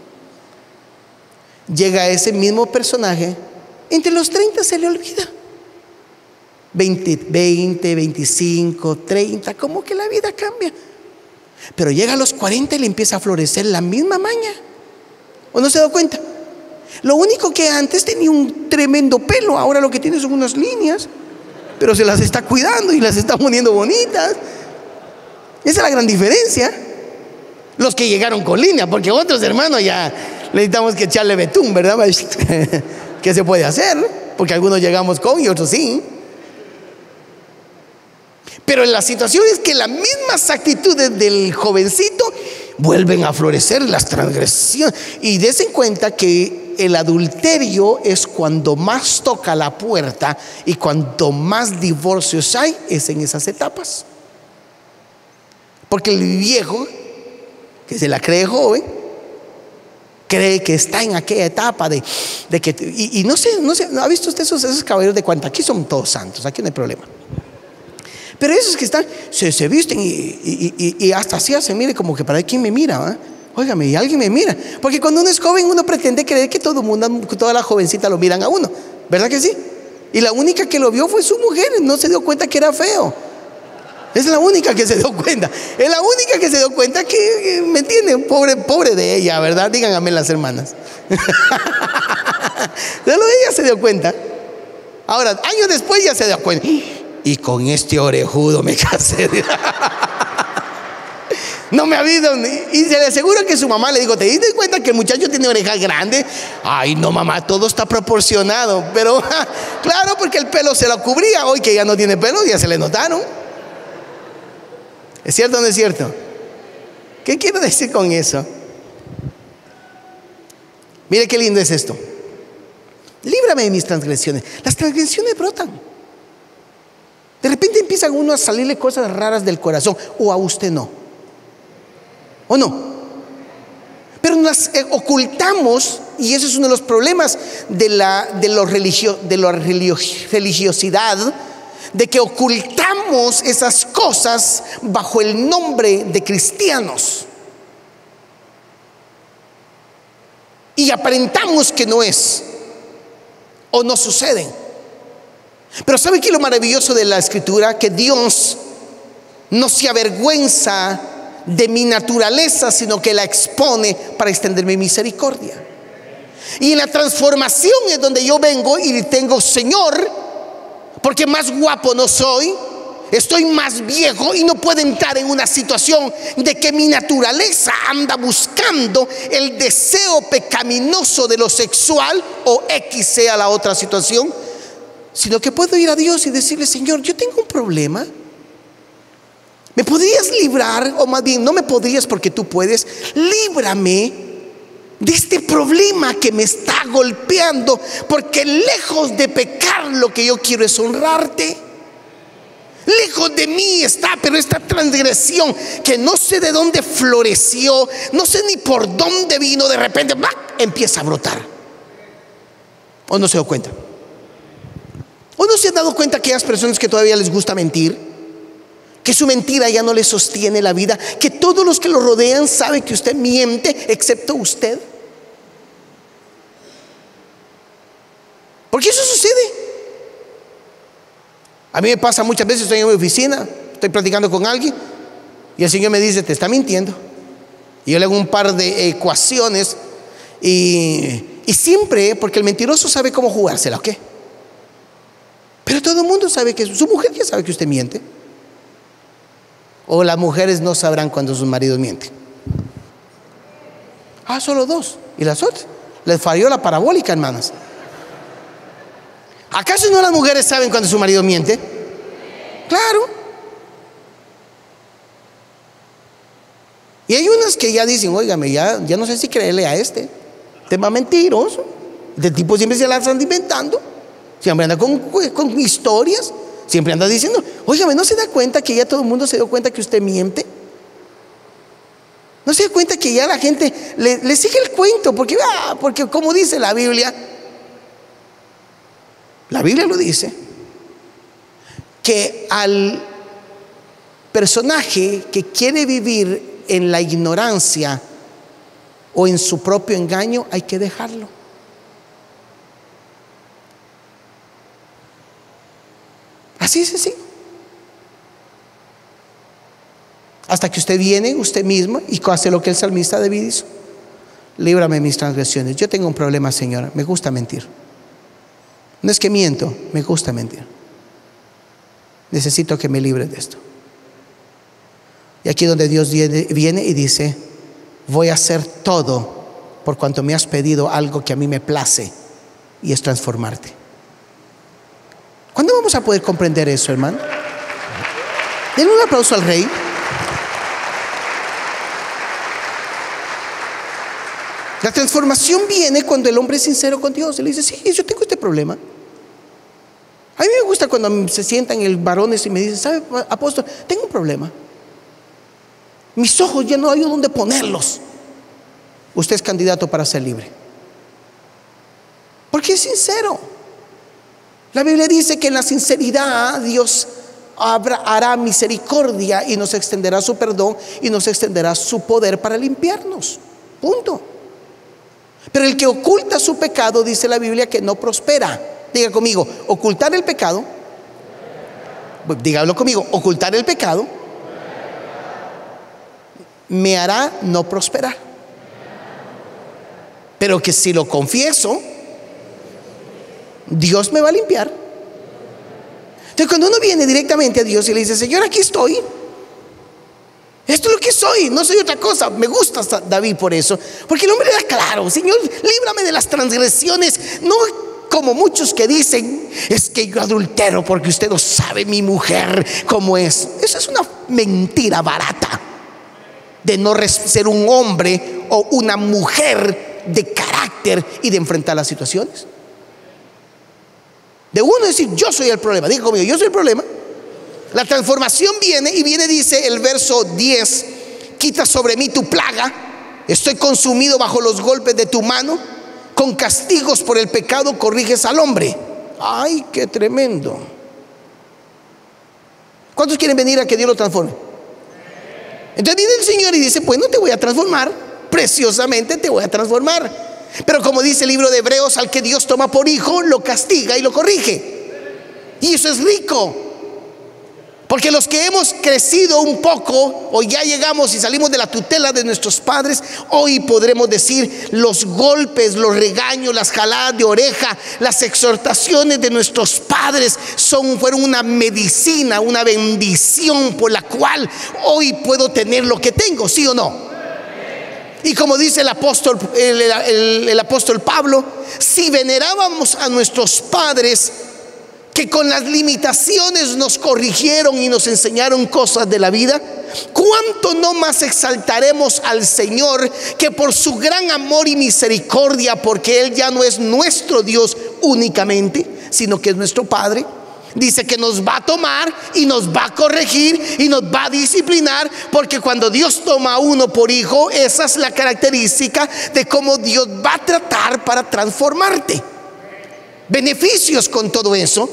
Llega ese mismo personaje, entre los 30 se le olvida. 20, 25, 30, como que la vida cambia. Pero llega a los 40 y le empieza a florecer la misma maña. ¿O no se da cuenta? Lo único que antes tenía un tremendo pelo, ahora lo que tiene son unas líneas, pero se las está cuidando y las está poniendo bonitas. Esa es la gran diferencia. Los que llegaron con línea, porque otros hermanos ya necesitamos que echarle betún, ¿verdad? ¿Qué se puede hacer? Porque algunos llegamos con y otros sí. Pero la situación es que las mismas actitudes del jovencito vuelven a florecer, las transgresiones. Y desen cuenta que el adulterio es cuando más toca la puerta y cuanto más divorcios hay, es en esas etapas. Porque el viejo, que se la cree joven, cree que está en aquella etapa de que y no sé, ¿ha visto usted esos caballeros de 40? Aquí son todos santos, aquí no hay problema. Pero esos que están, se visten y hasta así hacen, mire, como que para quién me mira, ¿eh? Óigame, y alguien me mira. Porque cuando uno es joven, uno pretende creer que todo el mundo, todas las jovencitas lo miran a uno. ¿Verdad que sí? Y la única que lo vio fue su mujer. No se dio cuenta que era feo. Es la única que se dio cuenta. Es la única que se dio cuenta que, ¿me entienden? Pobre de ella, ¿verdad? Díganme las hermanas. Solo ella se dio cuenta. Ahora, años después ya se dio cuenta. Y con este orejudo me casé. No me ha habido. Y se le aseguro que su mamá le dijo: ¿te diste cuenta que el muchacho tiene orejas grandes? Ay, no, mamá, todo está proporcionado. Pero claro, porque el pelo se lo cubría. Hoy que ya no tiene pelo, ya se le notaron. ¿Es cierto o no es cierto? ¿Qué quiero decir con eso? Mire qué lindo es esto. Líbrame de mis transgresiones. Las transgresiones brotan. De repente empieza a uno a salirle cosas raras del corazón. O a usted no. ¿O no? Pero las ocultamos. Y ese es uno de los problemas de la religiosidad. De que ocultamos esas cosas bajo el nombre de cristianos. Y aparentamos que no es. O no suceden. Pero ¿sabe qué es lo maravilloso de la Escritura? Que Dios no se avergüenza de mi naturaleza, sino que la expone para extenderme misericordia. Y en la transformación es donde yo vengo y tengo: Señor, porque más guapo no soy, estoy más viejo y no puedo entrar en una situación de que mi naturaleza anda buscando el deseo pecaminoso de lo sexual o X sea la otra situación, sino que puedo ir a Dios y decirle: Señor, yo tengo un problema. ¿Me podrías librar? O más bien, no me podrías porque tú puedes. Líbrame de este problema que me está golpeando, porque lejos de pecar lo que yo quiero es honrarte. Lejos de mí está, pero esta transgresión que no sé de dónde floreció, no sé ni por dónde vino, de repente ¡bac!, empieza a brotar. ¿O no se dio cuenta? ¿O no se han dado cuenta aquellas personas que todavía les gusta mentir? Que su mentira ya no le sostiene la vida, que todos los que lo rodean saben que usted miente, excepto usted. Porque eso sucede. A mí me pasa muchas veces, estoy en mi oficina, estoy platicando con alguien y el Señor me dice: te está mintiendo. Y yo le hago un par de ecuaciones y siempre, porque el mentiroso sabe cómo jugársela, ¿ok? Pero todo el mundo sabe que su mujer ya sabe que usted miente. O las mujeres no sabrán cuando sus maridos mienten. Solo dos. ¿Y las otras? Les falló la parabólica, hermanas. ¿Acaso no las mujeres saben cuando su marido miente? Claro. Y hay unas que ya dicen: óigame, ya no sé si creerle a este tema mentiroso. Este tipo siempre se la están inventando. Siempre anda con historias. Siempre anda diciendo: óigame, ¿no se da cuenta que ya todo el mundo se dio cuenta que usted miente? ¿No se da cuenta que ya la gente le sigue el cuento? Porque como dice la Biblia lo dice, que al personaje que quiere vivir en la ignorancia o en su propio engaño, hay que dejarlo. Así es así. Hasta que usted viene, usted mismo, y hace lo que el salmista David hizo: líbrame de mis transgresiones. Yo tengo un problema, Señor, me gusta mentir. No es que miento, me gusta mentir. Necesito que me libres de esto. Y aquí donde Dios viene y dice: voy a hacer todo por cuanto me has pedido algo que a mí me place, y es transformarte. ¿Cuándo vamos a poder comprender eso, hermano? Denle un aplauso al Rey. La transformación viene cuando el hombre es sincero con Dios. Él le dice: sí, yo tengo este problema. A mí me gusta cuando se sientan el varones y me dicen: ¿sabe, apóstol? Tengo un problema. Mis ojos ya no hay dónde ponerlos. Usted es candidato para ser libre. Porque es sincero. La Biblia dice que en la sinceridad Dios hará misericordia y nos extenderá su perdón y nos extenderá su poder para limpiarnos. Punto. Pero el que oculta su pecado, dice la Biblia, que no prospera. Diga conmigo, ocultar el pecado. Dígalo conmigo, ocultar el pecado me hará no prosperar. Pero que si lo confieso, Dios me va a limpiar. Entonces cuando uno viene directamente a Dios y le dice: Señor, aquí estoy, esto es lo que soy, no soy otra cosa. Me gusta David por eso, porque el hombre era claro: Señor, líbrame de las transgresiones. No como muchos que dicen: es que yo adultero porque usted no sabe mi mujer cómo es. Eso es una mentira barata de no ser un hombre o una mujer de carácter y de enfrentar las situaciones. De uno decir: yo soy el problema. Diga conmigo: yo soy el problema. La transformación viene, y viene, dice el verso 10: quita sobre mí tu plaga, estoy consumido bajo los golpes de tu mano, con castigos por el pecado corriges al hombre. Ay, qué tremendo. ¿Cuántos quieren venir a que Dios lo transforme? Entonces viene el Señor y dice: bueno, te voy a transformar, preciosamente te voy a transformar. Pero como dice el libro de Hebreos, al que Dios toma por hijo, lo castiga y lo corrige. Y eso es rico, porque los que hemos crecido un poco, o ya llegamos y salimos de la tutela de nuestros padres, hoy podremos decir: los golpes, los regaños, las jaladas de oreja, las exhortaciones de nuestros padres fueron una medicina, una bendición por la cual hoy puedo tener lo que tengo, ¿sí o no? Y como dice el apóstol Pablo: si venerábamos a nuestros padres, que con las limitaciones nos corrigieron y nos enseñaron cosas de la vida, ¿cuánto no más exaltaremos al Señor, que por su gran amor y misericordia, porque Él ya no es nuestro Dios únicamente, sino que es nuestro Padre, dice que nos va a tomar y nos va a corregir y nos va a disciplinar? Porque cuando Dios toma a uno por hijo, esa es la característica de cómo Dios va a tratar para transformarte. Beneficios con todo eso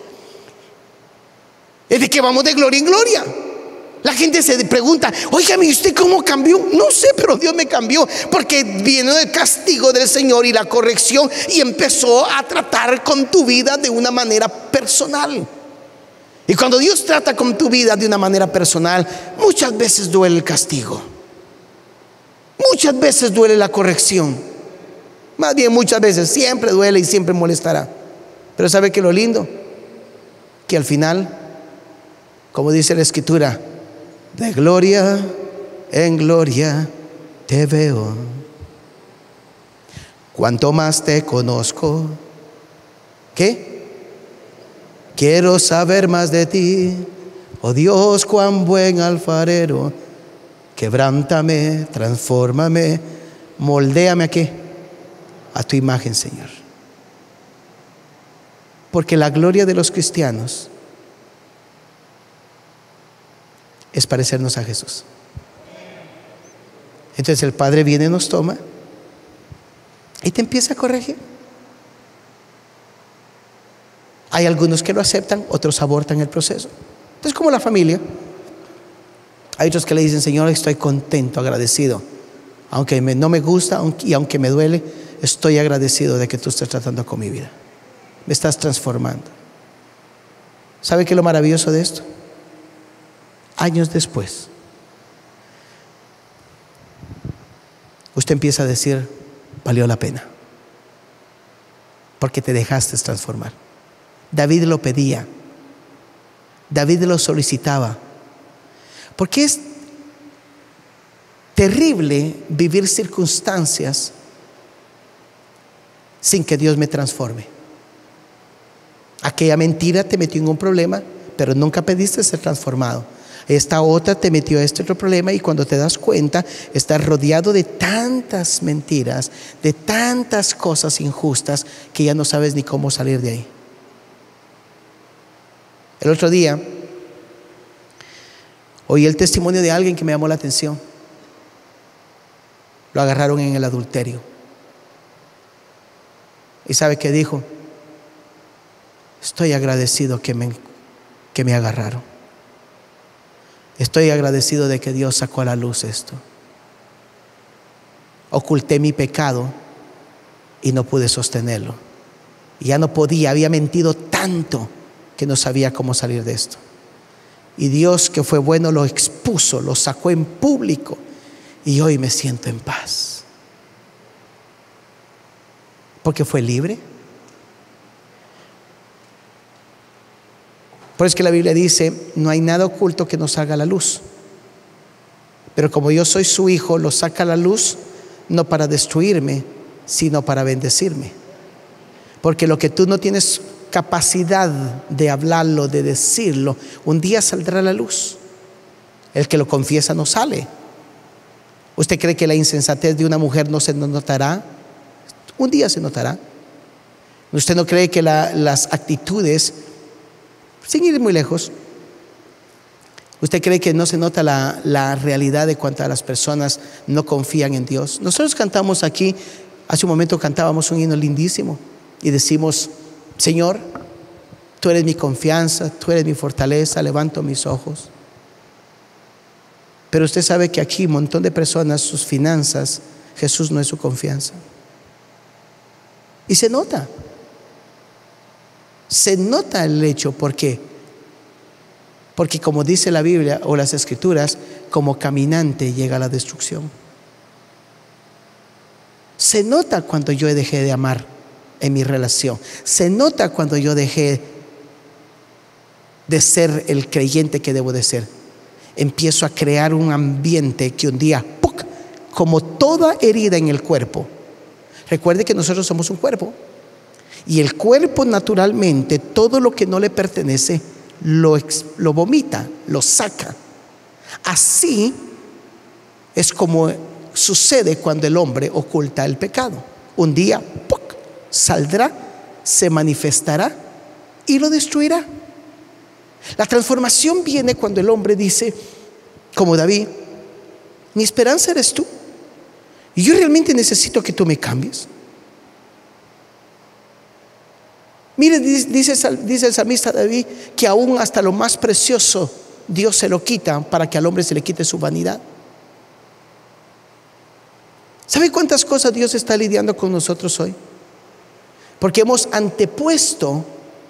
es de que vamos de gloria en gloria. La gente se pregunta: oígame, ¿y usted cómo cambió? No sé, pero Dios me cambió, porque vino el castigo del Señor y la corrección, y empezó a tratar con tu vida de una manera personal. Y cuando Dios trata con tu vida de una manera personal, muchas veces duele el castigo, muchas veces duele la corrección. Más bien, muchas veces, siempre duele y siempre molestará. Pero ¿sabe qué es lo lindo? Que al final, como dice la Escritura, de gloria en gloria te veo. Cuanto más te conozco, ¿qué? Quiero saber más de ti. Oh Dios, cuán buen alfarero. Quebrántame, transfórmame, moldéame, ¿a qué? A tu imagen, Señor. Porque la gloria de los cristianos es parecernos a Jesús. Entonces el Padre viene y nos toma y te empieza a corregir. Hay algunos que lo aceptan, otros abortan el proceso. Entonces, como la familia, hay otros que le dicen: Señor, estoy contento, agradecido, aunque no me gusta y aunque me duele, estoy agradecido de que tú estés tratando con mi vida, me estás transformando. ¿Sabe qué es lo maravilloso de esto? Años después, usted empieza a decir: valió la pena, porque te dejaste transformar. David lo pedía, David lo solicitaba, porque es terrible vivir circunstancias sin que Dios me transforme. Aquella mentira te metió en un problema, pero nunca pediste ser transformado. Esta otra te metió a este otro problema, y cuando te das cuenta, estás rodeado de tantas mentiras, de tantas cosas injustas, que ya no sabes ni cómo salir de ahí. El otro día oí el testimonio de alguien que me llamó la atención. Lo agarraron en el adulterio. ¿Y sabe qué dijo? Estoy agradecido que me agarraron. Estoy agradecido de que Dios sacó a la luz esto. oculté mi pecado y no pude sostenerlo. Ya no podía, había mentido tanto que no sabía cómo salir de esto. Y Dios, que fue bueno, lo expuso, lo sacó en público, y hoy me siento en paz. Porque fue libre. Por eso es que la Biblia dice: no hay nada oculto que no salga a la luz. Pero como yo soy su hijo, lo saca a la luz, no para destruirme, sino para bendecirme. Porque lo que tú no tienes capacidad de hablarlo, de decirlo, un día saldrá a la luz. El que lo confiesa no sale. ¿Usted cree que la insensatez de una mujer no se notará? Un día se notará. ¿Usted no cree que las actitudes, sin ir muy lejos, usted cree que no se nota la realidad de cuántas las personas no confían en Dios? Nosotros cantamos aquí, hace un momento cantábamos un himno lindísimo y decimos: Señor, tú eres mi confianza, tú eres mi fortaleza, levanto mis ojos. Pero usted sabe que aquí un montón de personas, sus finanzas, Jesús no es su confianza. Y se nota el hecho. ¿Por qué? Porque como dice la Biblia o las Escrituras, como caminante llega a la destrucción. Se nota cuando yo dejé de amar en mi relación. Se nota cuando yo dejé de ser el creyente que debo de ser. Empiezo a crear un ambiente que un día, ¡puc!, como toda herida en el cuerpo. Recuerde que nosotros somos un cuerpo, y el cuerpo naturalmente todo lo que no le pertenece lo vomita, lo saca. Así es como sucede cuando el hombre oculta el pecado. Un día, ¡puc!, saldrá, se manifestará y lo destruirá. La transformación viene cuando el hombre dice, como David: mi esperanza eres tú, y yo realmente necesito que tú me cambies. Mire, dice el salmista David, que aún hasta lo más precioso Dios se lo quita para que al hombre se le quite su vanidad. ¿Sabe cuántas cosas Dios está lidiando con nosotros hoy? Porque hemos antepuesto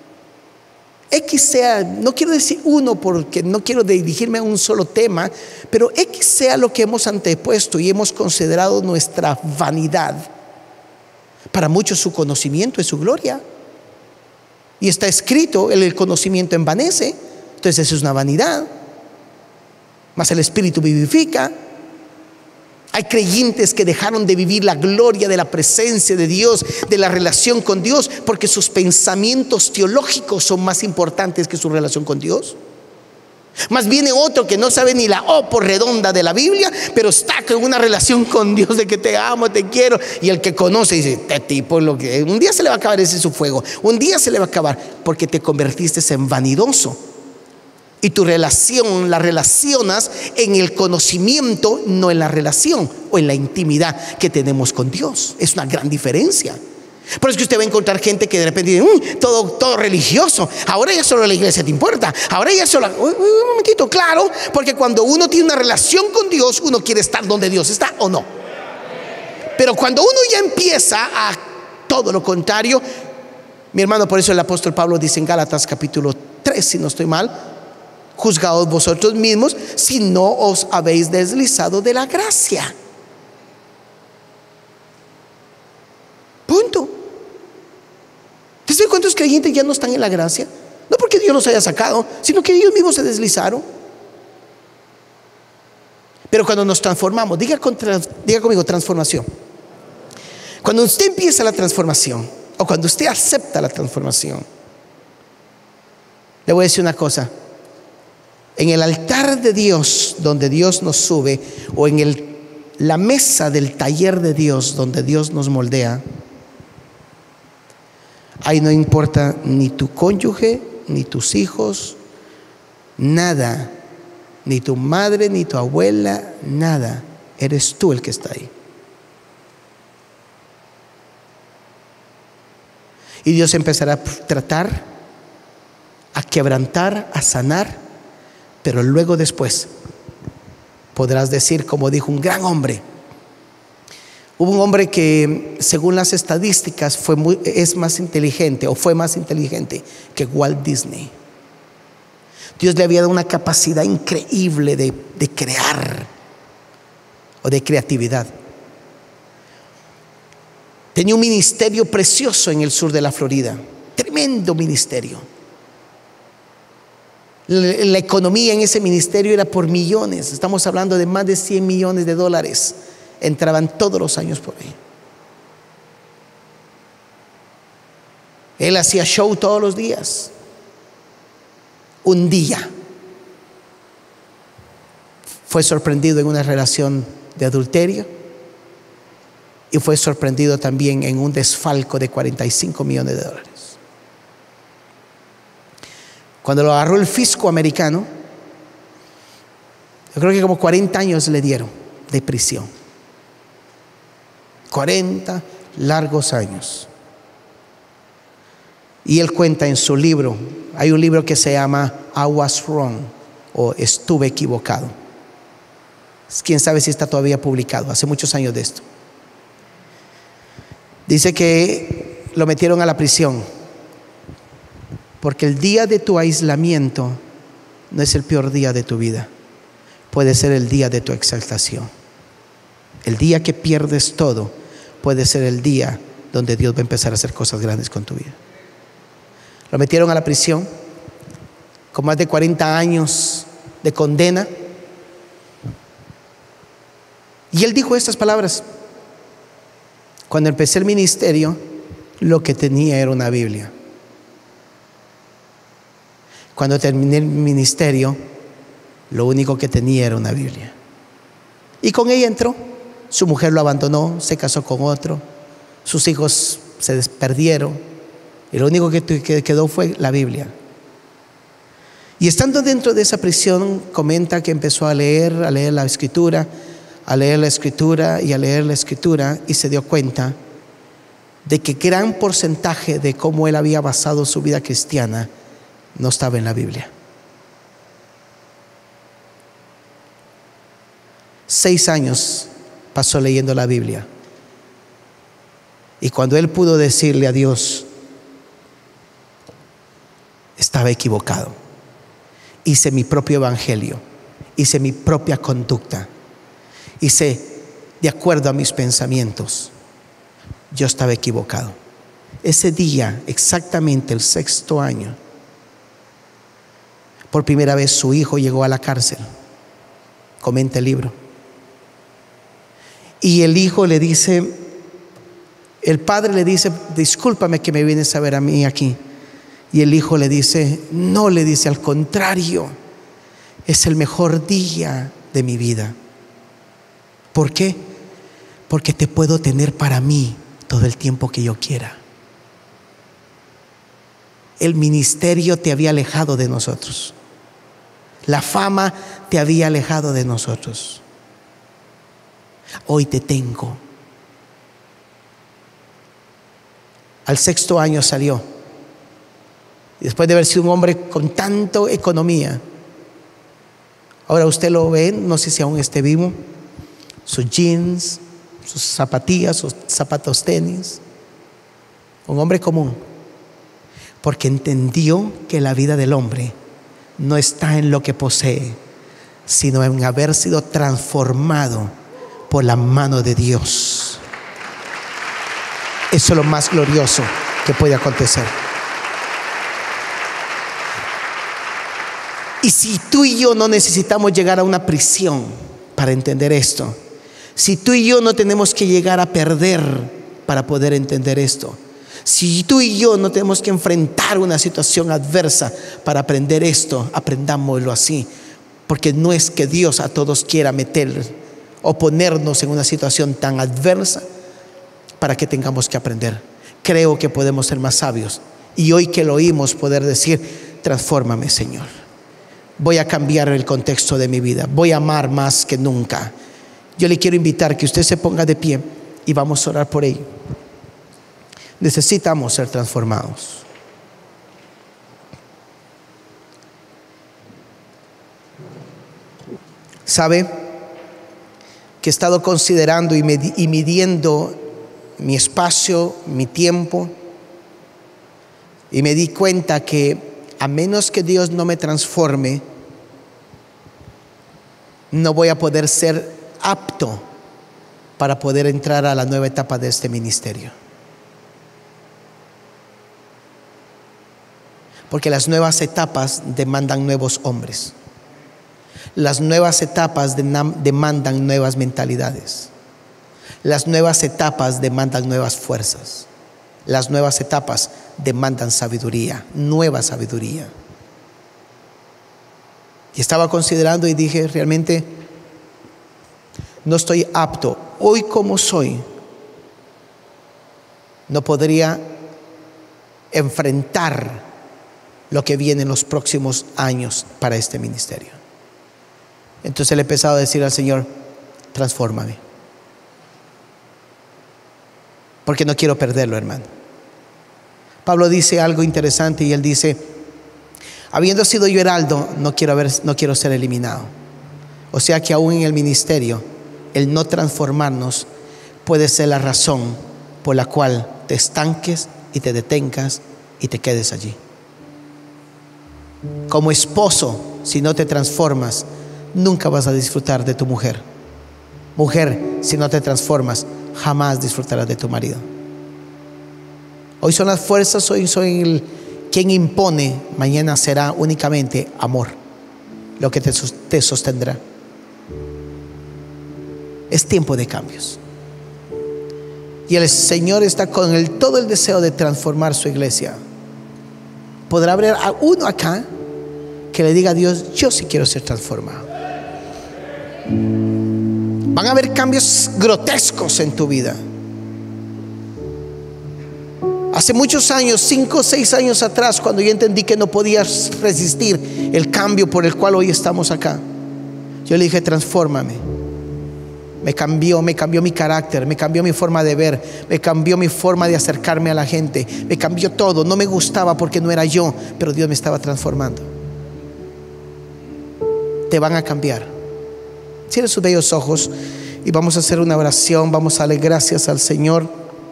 X sea, no quiero decir uno porque no quiero dirigirme a un solo tema, pero X sea lo que hemos antepuesto y hemos considerado nuestra vanidad. Para muchos su conocimiento es su gloria. Y está escrito: el conocimiento envanece. Entonces eso es una vanidad. Mas el Espíritu vivifica. Hay creyentes que dejaron de vivir la gloria de la presencia de Dios, de la relación con Dios, porque sus pensamientos teológicos son más importantes que su relación con Dios. Más viene otro que no sabe ni la O por redonda de la Biblia, pero está con una relación con Dios de que te amo, te quiero. Y el que conoce dice: este tipo, un día se le va a acabar ese su fuego, un día se le va a acabar, porque te convertiste en vanidoso. Y tu relación la relacionas en el conocimiento, no en la relación o en la intimidad que tenemos con Dios. Es una gran diferencia. Por eso es que usted va a encontrar gente que de repente dice: todo religioso, ahora ya solo la iglesia te importa, ahora ya solo... Un momentito, claro, porque cuando uno tiene una relación con Dios, uno quiere estar donde Dios está, ¿o no? Pero cuando uno ya empieza a todo lo contrario, mi hermano, por eso el apóstol Pablo dice en Gálatas capítulo 3, si no estoy mal: juzgaos vosotros mismos si no os habéis deslizado de la gracia. Punto. ¿Sabes cuántos creyentes ya no están en la gracia? No porque Dios los haya sacado, sino que ellos mismos se deslizaron. Pero cuando nos transformamos, diga conmigo transformación. Cuando usted empieza la transformación, o cuando usted acepta la transformación, le voy a decir una cosa: en el altar de Dios, donde Dios nos sube, o en la mesa del taller de Dios, donde Dios nos moldea, ahí no importa ni tu cónyuge, ni tus hijos, nada, ni tu madre, ni tu abuela, nada. Eres tú el que está ahí. Y Dios empezará a tratar, a quebrantar, a sanar. Pero luego después podrás decir, como dijo un gran hombre: Hubo un hombre que, según las estadísticas, es más inteligente o fue más inteligente que Walt Disney. Dios le había dado una capacidad increíble de crear o de creatividad. Tenía un ministerio precioso en el sur de la Florida, tremendo ministerio. La economía en ese ministerio era por millones, estamos hablando de más de 100 millones de dólares, entraban todos los años por ahí. Él hacía show todos los días. Un día fue sorprendido en una relación de adulterio y fue sorprendido también en un desfalco de 45 millones de dólares. Cuando lo agarró el fisco americano, yo creo que como 40 años le dieron de prisión. 40 largos años. Y él cuenta en su libro, hay un libro que se llama I Was Wrong, o Estuve Equivocado. Quién sabe si está todavía publicado, hace muchos años de esto. Dice que lo metieron a la prisión porque el día de tu aislamiento no es el peor día de tu vida, puede ser el día de tu exaltación. El día que pierdes todo puede ser el día donde Dios va a empezar a hacer cosas grandes con tu vida. Lo metieron a la prisión con más de 40 años de condena. Y él dijo estas palabras: cuando empecé el ministerio, lo que tenía era una Biblia. Cuando terminé el ministerio, lo único que tenía era una Biblia. Y con ella entró. Su mujer lo abandonó, se casó con otro, sus hijos se perdieron. Y lo único que quedó fue la Biblia. Y estando dentro de esa prisión, comenta que empezó a leer la Escritura, a leer la Escritura y a leer la Escritura, y se dio cuenta de que gran porcentaje de cómo él había basado su vida cristiana no estaba en la Biblia. 6 años pasó leyendo la Biblia. Y cuando él pudo decirle a Dios, estaba equivocado, hice mi propio evangelio, hice mi propia conducta, hice de acuerdo a mis pensamientos, yo estaba equivocado. Ese día, exactamente el 6º año, por primera vez su hijo llegó a la cárcel. Comenta el libro. Y el hijo le dice, el padre le dice, discúlpame que me vienes a ver a mí aquí. Y el hijo le dice, no, le dice, al contrario, es el mejor día de mi vida. ¿Por qué? Porque te puedo tener para mí todo el tiempo que yo quiera. El ministerio te había alejado de nosotros. La fama te había alejado de nosotros. Hoy te tengo. Al 6º año salió. Y después de haber sido un hombre con tanto economía, ahora usted lo ve, no sé si aún esté vivo, sus jeans, sus zapatillas, sus zapatos tenis. Un hombre común, porque entendió que la vida del hombre no está en lo que posee, sino en haber sido transformado por la mano de Dios. Eso es lo más glorioso que puede acontecer. Y si tú y yo no necesitamos llegar a una prisión para entender esto, si tú y yo no tenemos que llegar a perder para poder entender esto, si tú y yo no tenemos que enfrentar una situación adversa para aprender esto, aprendámoslo así, porque no es que Dios a todos quiera meter o ponernos en una situación tan adversa para que tengamos que aprender. Creo que podemos ser más sabios y hoy que lo oímos poder decir, transfórmame, Señor. Voy a cambiar el contexto de mi vida, voy a amar más que nunca. Yo le quiero invitar que usted se ponga de pie y vamos a orar por ello. Necesitamos ser transformados. ¿Sabe? que he estado considerando y midiendo mi espacio, mi tiempo, y me di cuenta que a menos que Dios no me transforme, no voy a poder ser apto para poder entrar a la nueva etapa de este ministerio. Porque las nuevas etapas demandan nuevos hombres. Las nuevas etapas demandan nuevas mentalidades. Las nuevas etapas demandan nuevas fuerzas. Las nuevas etapas demandan sabiduría, nueva sabiduría. Y estaba considerando y dije, realmente no estoy apto. Hoy como soy, no podría enfrentar lo que viene en los próximos años para este ministerio. Entonces le he empezado a decir al Señor, transfórmame, porque no quiero perderlo, hermano. Pablo dice algo interesante y él dice, habiendo sido yo heraldo, no quiero ser eliminado. O sea que aún en el ministerio, el no transformarnos puede ser la razón por la cual te estanques y te detengas y te quedes allí. Como esposo, si no te transformas, nunca vas a disfrutar de tu mujer. Mujer, si no te transformas, jamás disfrutarás de tu marido. Hoy son las fuerzas, hoy soy quien impone. Mañana será únicamente amor lo que te sostendrá. Es tiempo de cambios. Y el Señor está con todo el deseo de transformar su iglesia. Podrá haber a uno acá que le diga a Dios, yo sí quiero ser transformado. Van a haber cambios grotescos en tu vida. Hace muchos años, 5 o 6 años atrás, cuando yo entendí que no podía resistir el cambio por el cual hoy estamos acá, yo le dije, transfórmame. Me cambió mi carácter, me cambió mi forma de ver, me cambió mi forma de acercarme a la gente, me cambió todo. No me gustaba porque no era yo, pero Dios me estaba transformando. Te van a cambiar. Cierre sus bellos ojos y vamos a hacer una oración. Vamos a darle gracias al Señor,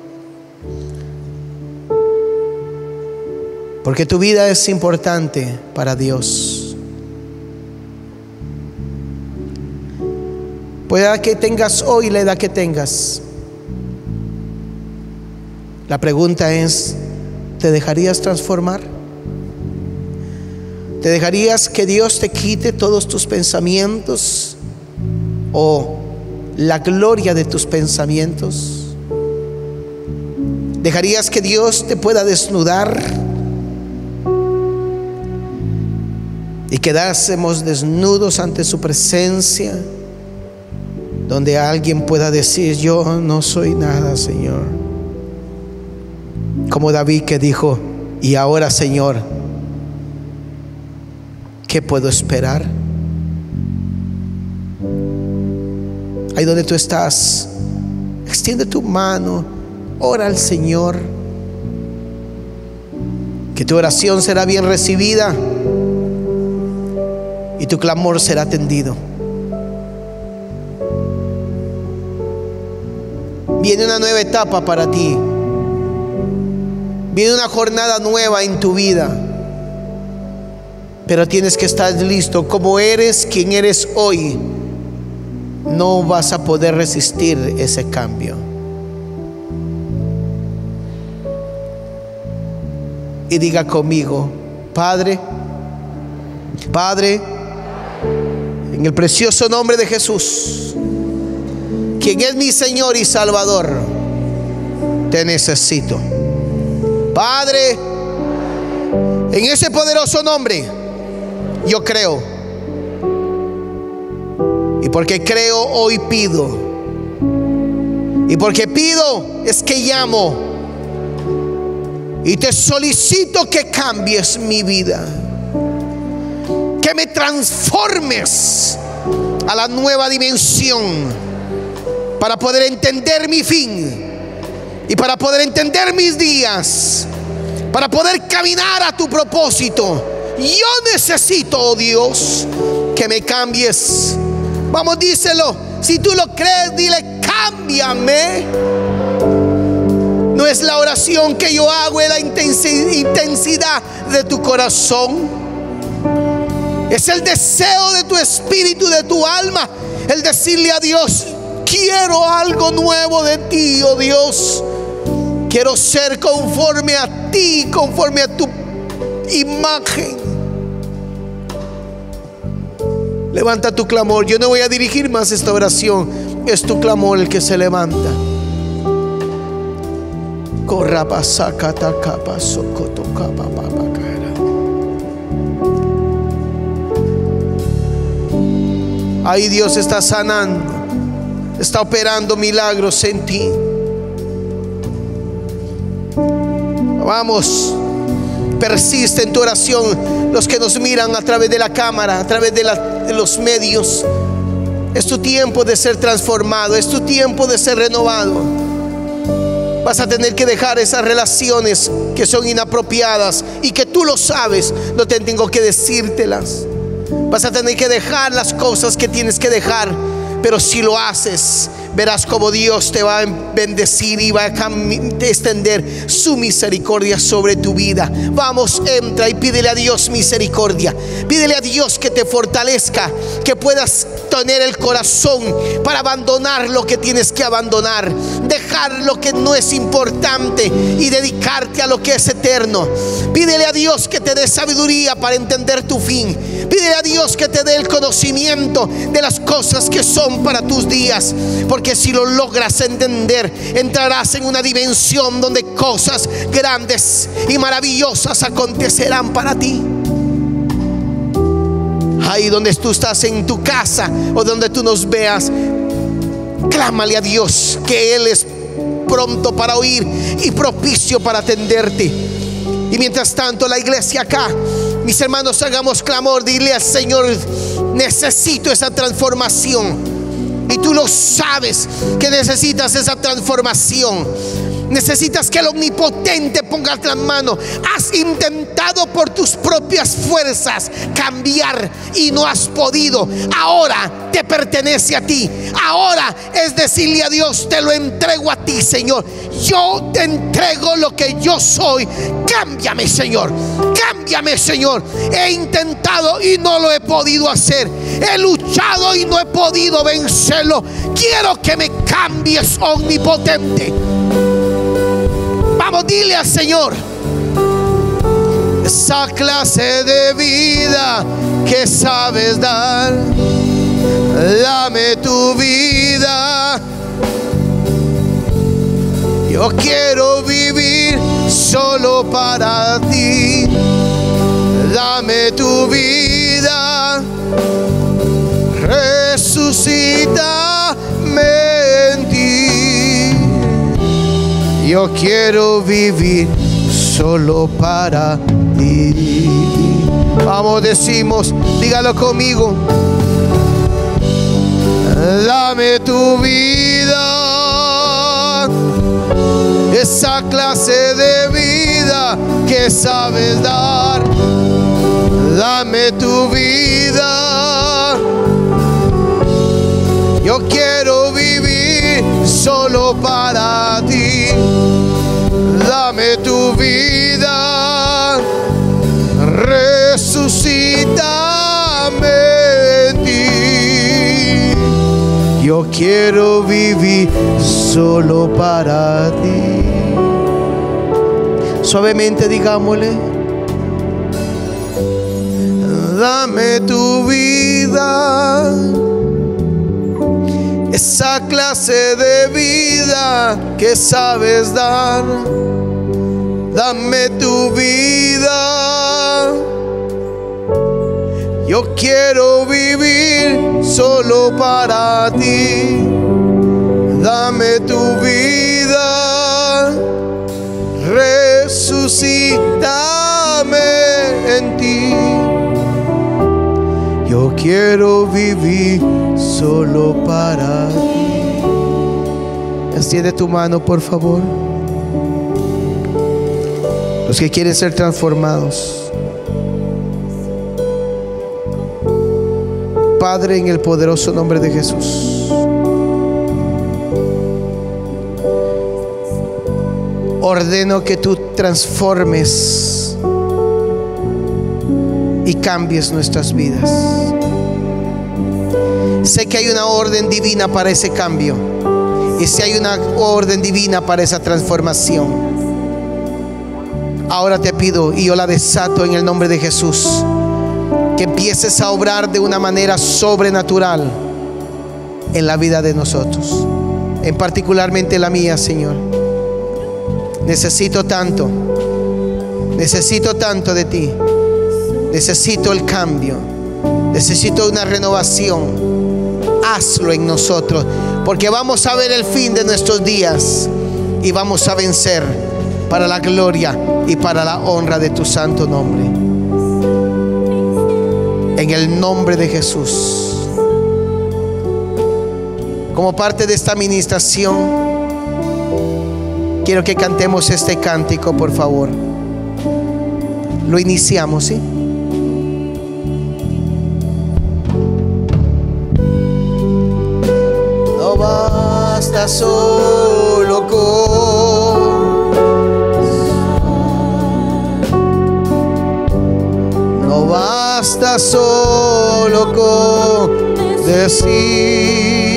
porque tu vida es importante para Dios. Pueda que tengas hoy la edad que tengas. La pregunta es, ¿te dejarías transformar? ¿Te dejarías que Dios te quite todos tus pensamientos o la gloria de tus pensamientos? ¿Dejarías que Dios te pueda desnudar y quedásemos desnudos ante su presencia, donde alguien pueda decir, yo no soy nada, Señor? Como David, que dijo, y ahora, Señor, ¿qué puedo esperar? Ahí donde tú estás, extiende tu mano, ora al Señor, que tu oración será bien recibida y tu clamor será atendido. Viene una nueva etapa para ti. Viene una jornada nueva en tu vida. Pero tienes que estar listo. Como eres, quien eres hoy, no vas a poder resistir ese cambio. Y diga conmigo, Padre, Padre, en el precioso nombre de Jesús, quien es mi Señor y Salvador, te necesito. Padre, en ese poderoso nombre yo creo, y porque creo hoy pido, y porque pido es que llamo y te solicito que cambies mi vida, que me transformes a la nueva dimensión, para poder entender mi fin y para poder entender mis días, para poder caminar a tu propósito. Yo necesito, oh Dios, que me cambies. Vamos, díselo. Si tú lo crees, dile: cámbiame. No es la oración que yo hago, es la intensidad de tu corazón. Es el deseo de tu espíritu, de tu alma, el decirle a Dios: quiero algo nuevo de ti, oh Dios. Quiero ser conforme a ti, conforme a tu imagen. Levanta tu clamor. Yo no voy a dirigir más esta oración. Es tu clamor el que se levanta. Ahí Dios está sanando, está operando milagros en ti. Vamos, persiste en tu oración. Los que nos miran a través de la cámara, a través de los medios, es tu tiempo de ser transformado, es tu tiempo de ser renovado. Vas a tener que dejar esas relaciones que son inapropiadas y que tú lo sabes, no te tengo que decírtelas. Vas a tener que dejar las cosas que tienes que dejar, pero si lo haces, verás como Dios te va a bendecir y va a extender su misericordia sobre tu vida. Vamos, entra y pídele a Dios misericordia. Pídele a Dios que te fortalezca, que puedas tener el corazón para abandonar lo que tienes que abandonar, dejar lo que no es importante y dedicarte a lo que es eterno. Pídele a Dios que te dé sabiduría para entender tu fin. Pídele a Dios que te dé el conocimiento de las cosas que son para tus días, porque si lo logras entender, entrarás en una dimensión donde cosas grandes y maravillosas acontecerán para ti. Ahí donde tú estás en tu casa o donde tú nos veas, clámale a Dios que Él es pronto para oír y propicio para atenderte. Y mientras tanto, la iglesia acá, mis hermanos, hagamos clamor. Dile al Señor: necesito esa transformación. Y tú lo sabes que necesitas esa transformación. Necesitas que el Omnipotente ponga las manos. Has intentado por tus propias fuerzas cambiar y no has podido. Ahora te pertenece a ti. Ahora es decirle a Dios: te lo entrego a ti, Señor. Yo te entrego lo que yo soy. Cámbiame, Señor. Cámbiame, Señor. He intentado y no lo he podido hacer. He luchado y no he podido vencerlo. Quiero que me cambies, Omnipotente. Vamos, dile al Señor: esa clase de vida que sabes dar, dame tu vida. Yo quiero vivir solo para ti. Dame tu vida. Resucítame en ti. Yo quiero vivir solo para ti. Vamos, decimos, dígalo conmigo: dame tu vida, esa clase de vida que sabes dar. Dame tu vida. Yo quiero vivir solo para ti. Dame tu vida. Resucítame en ti. Yo quiero vivir solo para ti. Suavemente digámosle: dame tu vida, esa clase de vida que sabes dar. Dame tu vida. Yo quiero vivir solo para ti. Dame tu vida. Resucítame en ti. Yo quiero vivir solo para ti. Extiende tu mano, por favor. Los que quieren ser transformados. Padre, en el poderoso nombre de Jesús, ordeno que tú transformes y cambies nuestras vidas. Sé que hay una orden divina para ese cambio, y sé hay una orden divina para esa transformación. Ahora te pido, y yo la desato en el nombre de Jesús, que empieces a obrar de una manera sobrenatural en la vida de nosotros, en particularmente la mía, Señor. Necesito tanto de ti. Necesito el cambio, necesito una renovación. Hazlo en nosotros, porque vamos a ver el fin de nuestros días y vamos a vencer para la gloria y para la honra de tu santo nombre. En el nombre de Jesús. Como parte de esta administración, quiero que cantemos este cántico, por favor. Lo iniciamos, ¿sí? No basta solo con, no basta solo con decir